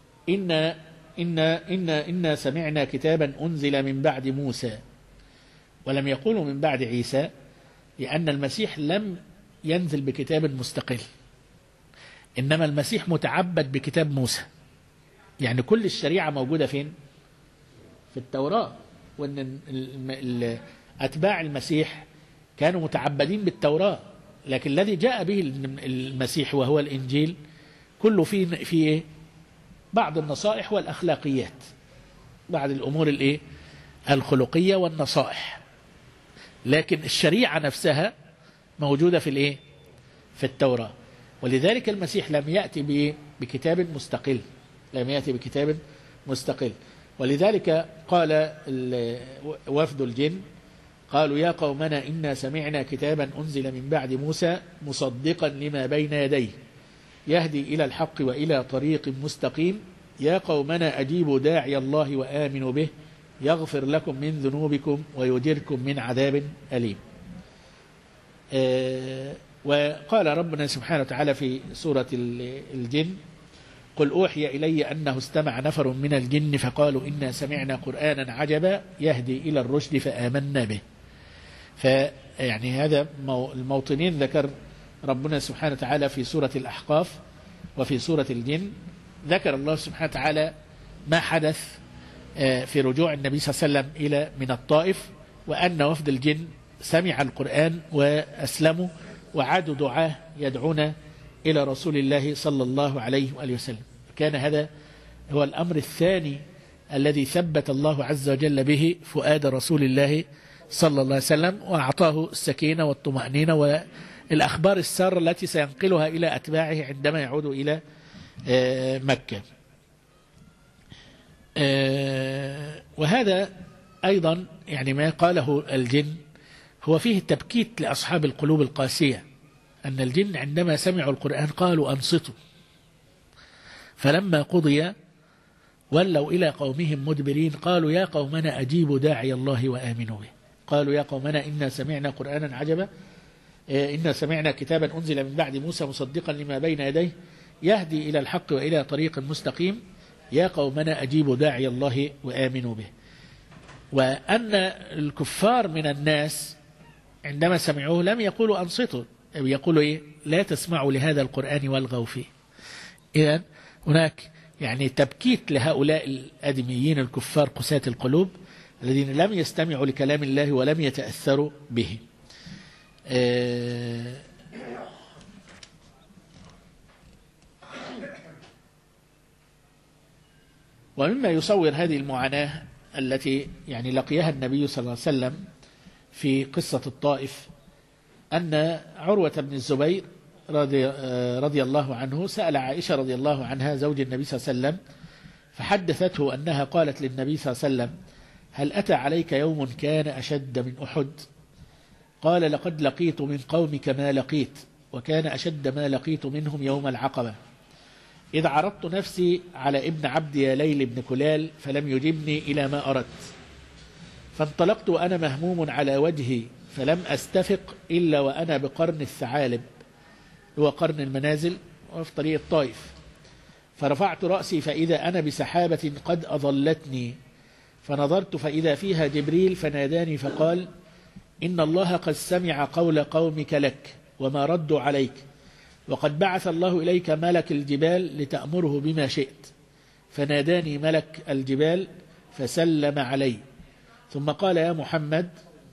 إنا سمعنا كتابا أنزل من بعد موسى، ولم يقولوا من بعد عيسى، لأن المسيح لم ينزل بكتاب مستقل، إنما المسيح متعبد بكتاب موسى. يعني كل الشريعة موجودة فين؟ في التوراة. وأن أتباع المسيح كانوا متعبدين بالتوراة، لكن الذي جاء به المسيح وهو الإنجيل كله فيه بعض النصائح والأخلاقيات، بعض الأمور الخلقية والنصائح، لكن الشريعة نفسها موجودة في التوراة. ولذلك المسيح لم يأتي بكتاب مستقل، لم يأتي بكتاب مستقل. ولذلك قال وفد الجن قالوا يا قومنا إنا سمعنا كتابا أنزل من بعد موسى مصدقا لما بين يديه يهدي إلى الحق وإلى طريق مستقيم يا قومنا أجيبوا داعي الله وآمنوا به يغفر لكم من ذنوبكم ويجركم من عذاب أليم. وقال ربنا سبحانه وتعالى في سورة الجن قل أوحي إلي أنه استمع نفر من الجن فقالوا إنا سمعنا قرآنا عجبا يهدي إلى الرشد فآمنا به. فيعني هذا الموطنين ذكر ربنا سبحانه وتعالى في سورة الأحقاف وفي سورة الجن، ذكر الله سبحانه وتعالى ما حدث في رجوع النبي صلى الله عليه وسلم من الطائف، وأن وفد الجن سمع القرآن وأسلموا وعادوا دعاه يدعون إلى رسول الله صلى الله عليه وآله وسلم. كان هذا هو الأمر الثاني الذي ثبت الله عز وجل به فؤاد رسول الله صلى الله عليه وسلم، وأعطاه السكينة والطمأنينة والأخبار السارة التي سينقلها إلى أتباعه عندما يعودوا إلى مكة. وهذا أيضا يعني ما قاله الجن هو فيه التبكيت لأصحاب القلوب القاسية، أن الجن عندما سمعوا القرآن قالوا أنصتوا، فلما قضي ولوا إلى قومهم مدبرين قالوا يا قومنا أجيبوا داعي الله وآمنوا به. قالوا يا قومنا إنا سمعنا قرآنا عجبا إنا سمعنا كتابا أنزل من بعد موسى مصدقا لما بين يديه يهدي إلى الحق وإلى طريق مستقيم يا قومنا أجيبوا داعي الله وآمنوا به. وأن الكفار من الناس عندما سمعوه لم يقولوا أنصتوا، يقولوا إيه؟ لا تسمعوا لهذا القرآن والغوا فيه. إذن هناك يعني تبكيت لهؤلاء الآدميين الكفار قساة القلوب الذين لم يستمعوا لكلام الله ولم يتأثروا به. ومما يصور هذه المعاناة التي يعني لقيها النبي صلى الله عليه وسلم في قصة الطائف أن عروة بن الزبير رضي الله عنه سأل عائشة رضي الله عنها زوج النبي صلى الله عليه وسلم، فحدثته أنها قالت للنبي صلى الله عليه وسلم: هل أتى عليك يوم كان أشد من أحد؟ قال: لقد لقيت من قومك ما لقيت، وكان أشد ما لقيت منهم يوم العقبة، إذ عرضت نفسي على ابن عبد ياليل بن كلال فلم يجبني إلى ما أردت، فانطلقت وأنا مهموم على وجهي فلم أستفق إلا وأنا بقرن الثعالب، هو قرن المنازل وفي طريق الطائف، فرفعت رأسي فإذا أنا بسحابة قد أظلتني، فنظرت فإذا فيها جبريل فناداني فقال: إن الله قد سمع قول قومك لك وما ردوا عليك، وقد بعث الله إليك ملك الجبال لتأمره بما شئت. فناداني ملك الجبال فسلم علي، ثم قال: يا محمد،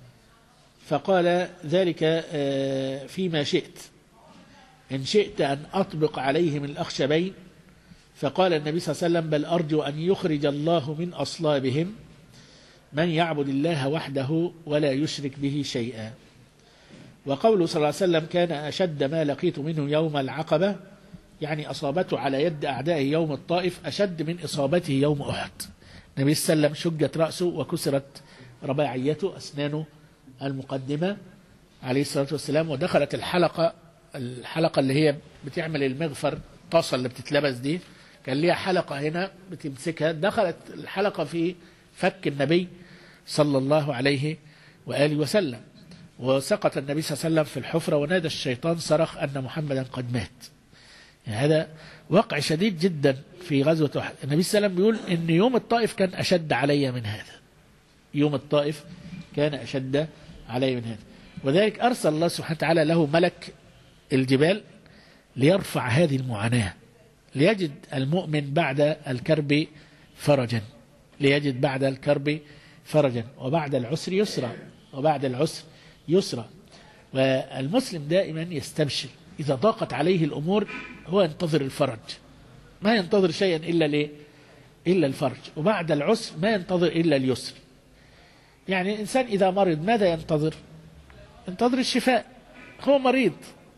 فقال ذلك فيما شئت، إن شئت أن أطبق عليهم الأخشبين. فقال النبي صلى الله عليه وسلم: بل أرجو أن يخرج الله من أصلابهم من يعبد الله وحده ولا يشرك به شيئا. وقوله صلى الله عليه وسلم: كان أشد ما لقيت منه يوم العقبة، يعني أصابته على يد أعدائه يوم الطائف أشد من إصابته يوم أحد. النبي صلى الله عليه وسلم شجت رأسه وكسرت رباعيته، أسنانه المقدمة عليه الصلاة والسلام، ودخلت الحلقة اللي هي بتعمل المغفر، الطاسة اللي بتتلبس دي كان ليها حلقة هنا بتمسكها، دخلت الحلقة في فك النبي صلى الله عليه وآله وسلم، وسقط النبي صلى الله عليه وسلم في الحفرة، ونادى الشيطان صرخ أن محمدا قد مات. يعني هذا واقع شديد جدا في غزوة أحد. النبي صلى الله عليه وسلم بيقول إن يوم الطائف كان أشد علي من هذا، يوم الطائف كان أشد علي من هذا، وذلك أرسل الله سبحانه وتعالى له ملك الجبال ليرفع هذه المعاناة، ليجد المؤمن بعد الكرب فرجا، ليجد بعد الكرب فرجا، وبعد العسر يسرا، وبعد العسر يسرا. والمسلم دائما يستبشر إذا ضاقت عليه الأمور، هو ينتظر الفرج، ما ينتظر شيئا إلا الفرج، وبعد العسر ما ينتظر إلا اليسر. يعني الإنسان إذا مرض ماذا ينتظر؟ ينتظر الشفاء، هو مريض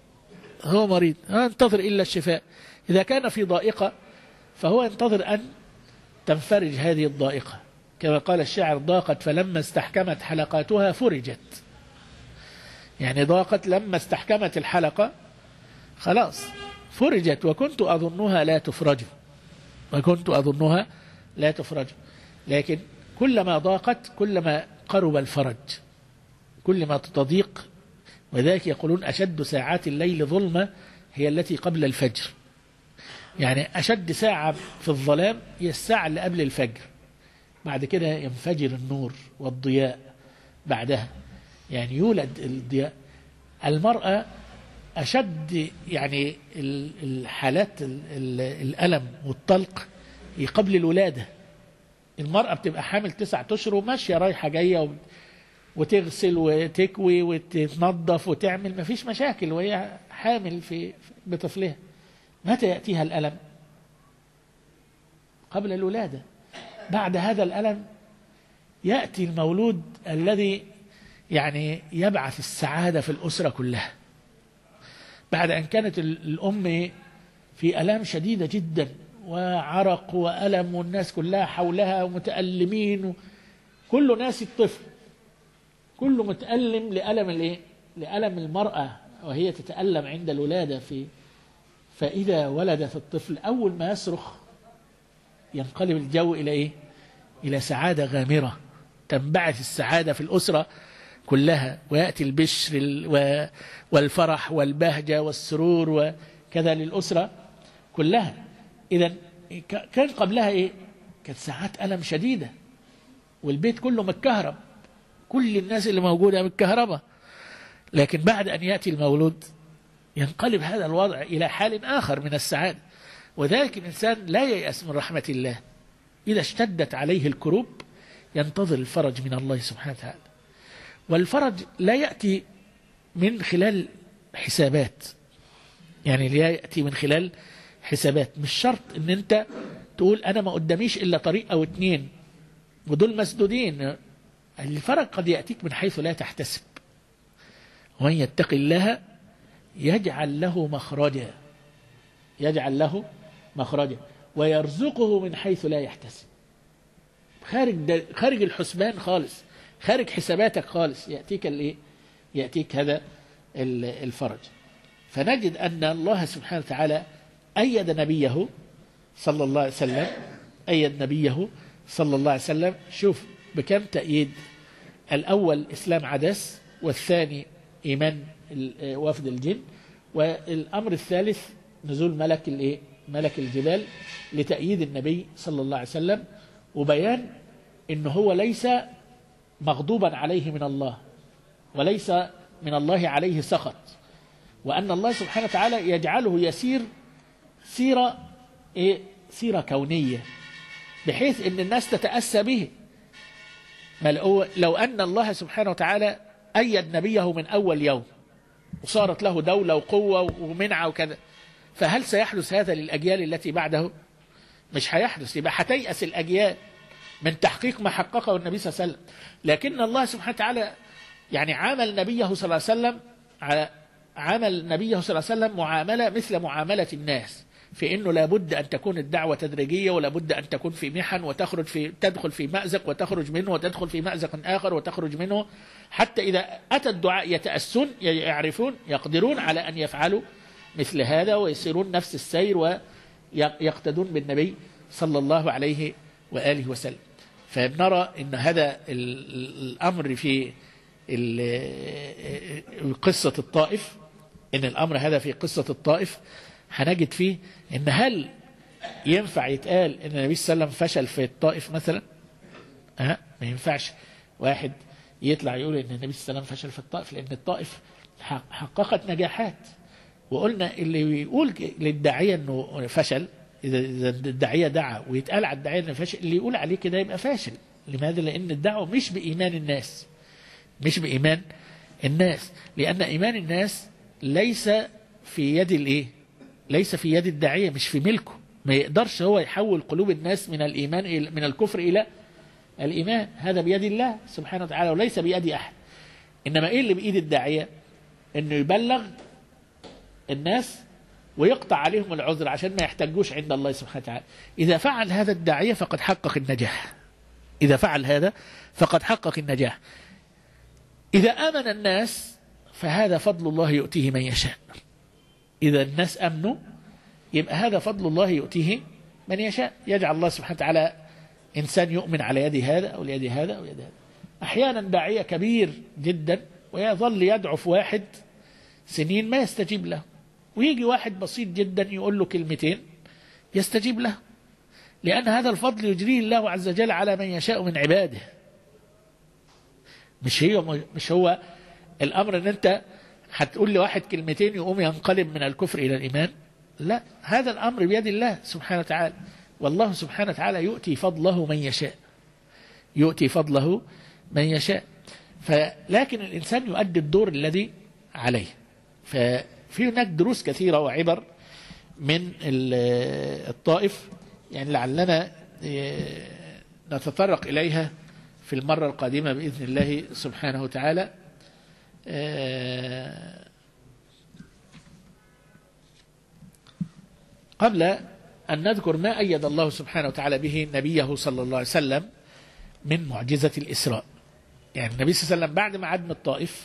لا ينتظر إلا الشفاء. إذا كان في ضائقة فهو ينتظر أن تنفرج هذه الضائقة، كما قال الشاعر: ضاقت فلما استحكمت حلقاتها فرجت. يعني ضاقت لما استحكمت الحلقة خلاص فرجت، وكنت أظنها لا تفرج. لكن كلما ضاقت كلما قرب الفرج، كلما تضيق. وذلك يقولون: أشد ساعات الليل ظلمة هي التي قبل الفجر. يعني أشد ساعة في الظلام هي الساعة اللي قبل الفجر، بعد كده ينفجر النور والضياء بعدها، يعني يولد الضياء. المرأة أشد يعني الحالات الألم والطلق قبل الولادة. المرأة بتبقى حامل 9 أشهر وماشية رايحة جاية وتغسل وتكوي وتنظف وتعمل، ما فيش مشاكل وهي حامل بطفلها. متى يأتيها الألم؟ قبل الولادة. بعد هذا الألم يأتي المولود الذي يعني يبعث السعادة في الأسرة كلها، بعد أن كانت الأم في ألام شديدة جدا وعرق وألم، والناس كلها حولها ومتألمين، كل ناس الطفل كله متألم لألم المرأة وهي تتألم عند الولادة. فإذا ولدت الطفل أول ما يصرخ ينقلب الجو إلى سعادة غامرة، تنبعث السعادة في الأسرة كلها، ويأتي البشر والفرح والبهجة والسرور وكذا للأسرة كلها. إذن كان قبلها كانت ساعات ألم شديدة، والبيت كله متكهرب، كل الناس اللي موجودة متكهربة. لكن بعد أن يأتي المولود ينقلب هذا الوضع إلى حال آخر من السعادة. وذلك الإنسان لا ييأس من رحمة الله، إذا اشتدت عليه الكروب ينتظر الفرج من الله سبحانه وتعالى. والفرج لا يأتي من خلال حسابات، يعني لا يأتي من خلال حسابات. مش شرط ان انت تقول انا ما قداميش الا طريق او اتنين ودول مسدودين. الفرج قد يأتيك من حيث لا تحتسب. ومن يتق الله يجعل له مخرجا، يجعل له مخرجا ويرزقه من حيث لا يحتسب. خارج الحسبان خالص، خارج حساباتك خالص، يأتيك الايه؟ يأتيك هذا الفرج. فنجد أن الله سبحانه وتعالى أيد نبيه صلى الله عليه وسلم، أيد نبيه صلى الله عليه وسلم. شوف بكم تأييد: الأول إسلام عدس، والثاني إيمان وفد الجن، والأمر الثالث نزول ملك الجبال لتأييد النبي صلى الله عليه وسلم، وبيان إنه هو ليس مغضوبا عليه من الله، وليس من الله عليه سخط، وأن الله سبحانه وتعالى يجعله يسير سيرة كونية بحيث أن الناس تتأسى به. لو أن الله سبحانه وتعالى أيد نبيه من أول يوم وصارت له دولة وقوة ومنعة وكذا، فهل سيحدث هذا للأجيال التي بعده؟ مش هيحدث. يبقى هتيأس الأجيال من تحقيق ما حققه النبي صلى الله عليه وسلم. لكن الله سبحانه وتعالى يعني عامل نبيه صلى الله عليه وسلم معاملة مثل معاملة الناس، في أنه لابد أن تكون الدعوة تدريجية، ولابد أن تكون في محن، تدخل في مأزق وتخرج منه، وتدخل في مأزق آخر وتخرج منه، حتى إذا أتى الدعاء يتأسون، يعرفون، يقدرون على أن يفعلوا مثل هذا ويسيرون نفس السير ويقتدون بالنبي صلى الله عليه وآله وسلم. فنرى أن هذا الأمر في قصة الطائف، إن الأمر هذا في قصة الطائف هنجد فيه إن هل ينفع يتقال إن النبي صلى الله عليه وسلم فشل في الطائف مثلا؟ ما ينفعش واحد يطلع يقول إن النبي صلى الله عليه وسلم فشل في الطائف، لأن الطائف حققت نجاحات. وقلنا اللي يقول للداعية إنه فشل، إذا الداعية دعا ويتقال على الداعية إنه فشل، اللي يقول عليه كده يبقى فاشل. لماذا؟ لأن الدعوة مش بإيمان الناس، مش بإيمان الناس، لأن إيمان الناس ليس في يد ليس في يد الداعية، مش في ملكه. ما يقدرش هو يحول قلوب الناس من الإيمان من الكفر إلى الإيمان، هذا بيد الله سبحانه وتعالى وليس بيد أحد. إنما إيه اللي بإيد الداعية؟ إنه يبلغ الناس ويقطع عليهم العذر عشان ما يحتاجوش عند الله سبحانه وتعالى. إذا فعل هذا الداعية فقد حقق النجاح، إذا فعل هذا فقد حقق النجاح. إذا آمن الناس فهذا فضل الله يؤتيه من يشاء. إذا الناس أمنوا يبقى هذا فضل الله يؤتيه من يشاء. يجعل الله سبحانه وتعالى إنسان يؤمن على يد هذا أو يد هذا أو يد هذا. أحيانا داعية كبير جدا ويظل يدعو في واحد سنين ما يستجيب له، ويجي واحد بسيط جدا يقول له كلمتين يستجيب له، لأن هذا الفضل يجريه الله عز وجل على من يشاء من عباده. مش هو الأمر أن أنت هتقول لواحد كلمتين يقوم ينقلب من الكفر إلى الإيمان. لا، هذا الأمر بيد الله سبحانه وتعالى، والله سبحانه وتعالى يؤتي فضله من يشاء، يؤتي فضله من يشاء. لكن الإنسان يؤدي الدور الذي عليه. ففي هناك دروس كثيرة وعبر من الطائف، يعني لعلنا نتطرق إليها في المرة القادمة بإذن الله سبحانه وتعالى. قبل أن نذكر ما أيد الله سبحانه وتعالى به نبيه صلى الله عليه وسلم من معجزة الإسراء. يعني النبي صلى الله عليه وسلم بعد ما عاد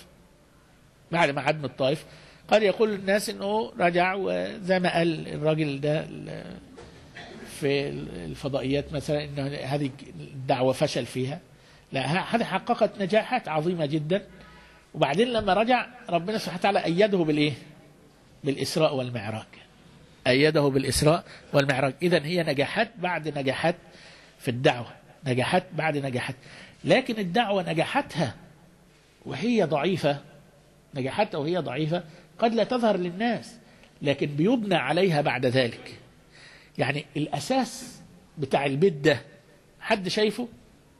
من الطائف قال يقول الناس أنه رجع، وزي ما قال الراجل ده في الفضائيات مثلا أن هذه الدعوة فشل فيها. لا، هذه حققت نجاحات عظيمة جدا. وبعدين لما رجع ربنا سبحانه وتعالى أيده بالإسراء والمعراج، أيده بالإسراء والمعراج. إذن هي نجاحات بعد نجاحات في الدعوة، نجاحات بعد نجاحات. لكن الدعوة نجاحتها وهي ضعيفة قد لا تظهر للناس لكن بيبنى عليها بعد ذلك. يعني الأساس بتاع البيت ده حد شايفه؟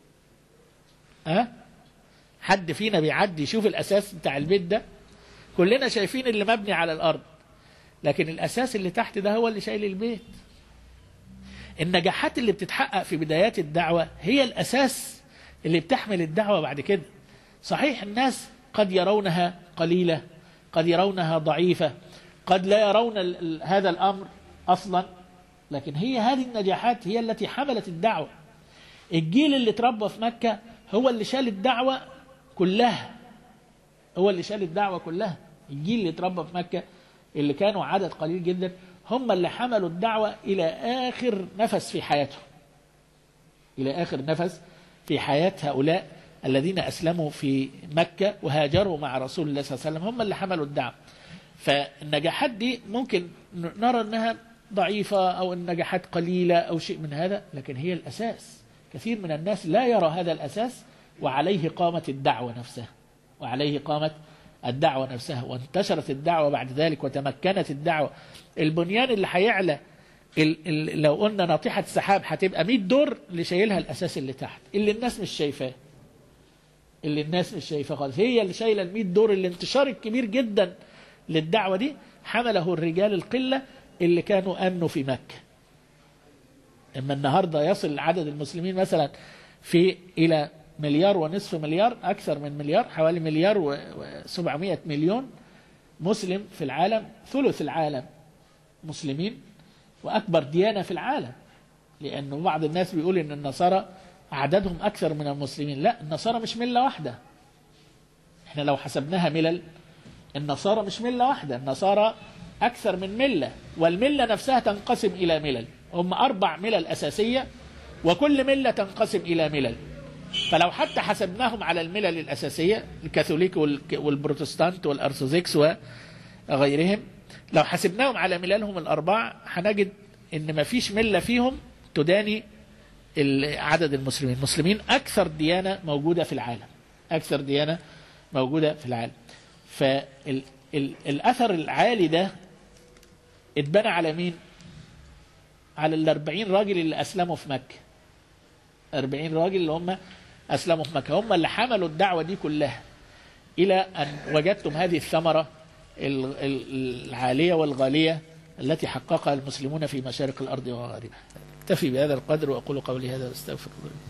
حد فينا بيعدي يشوف الأساس بتاع البيت ده؟ كلنا شايفين اللي مبني على الأرض، لكن الأساس اللي تحت ده هو اللي شايل البيت. النجاحات اللي بتتحقق في بدايات الدعوة هي الأساس اللي بتحمل الدعوة بعد كده. صحيح الناس قد يرونها قليلة، قد يرونها ضعيفة، قد لا يرون هذا الأمر أصلا، لكن هي هذه النجاحات هي التي حملت الدعوة. الجيل اللي تربى في مكة هو اللي شال الدعوة كلها، هو اللي شال الدعوة كلها. الجيل اللي تربى في مكة اللي كانوا عدد قليل جدا هم اللي حملوا الدعوة إلى آخر نفس في حياتهم، إلى آخر نفس في حياة هؤلاء الذين أسلموا في مكة وهاجروا مع رسول الله صلى الله عليه وسلم، هم اللي حملوا الدعوة. فالنجاحات دي ممكن نرى أنها ضعيفة أو النجاحات قليلة أو شيء من هذا، لكن هي الأساس. كثير من الناس لا يرى هذا الأساس، وعليه قامت الدعوة نفسها، وعليه قامت الدعوة نفسها، وانتشرت الدعوة بعد ذلك وتمكنت الدعوة. البنيان اللي هيعلى لو قلنا ناطحة سحاب هتبقى 100 دور، اللي شايلها الأساس اللي تحت اللي الناس مش شايفاه، اللي الناس مش شايفاه خالص، هي اللي شايلة 100 دور. الانتشار الكبير جدا للدعوة دي حمله الرجال القلة اللي كانوا أمنوا في مكة. اما النهاردة يصل عدد المسلمين مثلا إلى 1.5 مليار، أكثر من مليار، حوالي 1.7 مليار مسلم في العالم، ثلث العالم مسلمين، وأكبر ديانة في العالم. لأنه بعض الناس بيقول إن النصارى عددهم أكثر من المسلمين. لا، النصارى مش ملة واحدة. احنا لو حسبناها ملل، النصارى مش ملة واحدة، النصارى أكثر من ملة، والملة نفسها تنقسم إلى ملل. هم 4 ملل أساسية، وكل ملة تنقسم إلى ملل. فلو حتى حسبناهم على الملل الأساسية، الكاثوليك والبروتستانت والأرثوذكس وغيرهم، لو حسبناهم على مللهم ال4 هنجد إن ما فيش ملة فيهم تداني عدد المسلمين. المسلمين أكثر ديانة موجودة في العالم، أكثر ديانة موجودة في العالم. فالأثر العالي ده اتبنى على مين؟ على 40 راجل اللي أسلموا في مكة. 40 راجل اللي هم أسلموا في مكة، هم اللي حملوا الدعوة دي كلها إلى أن وجدتم هذه الثمرة العالية والغالية التي حققها المسلمون في مشارق الأرض ومغاربها. اكتفي بهذا القدر وأقول قولي هذا واستغفر الله.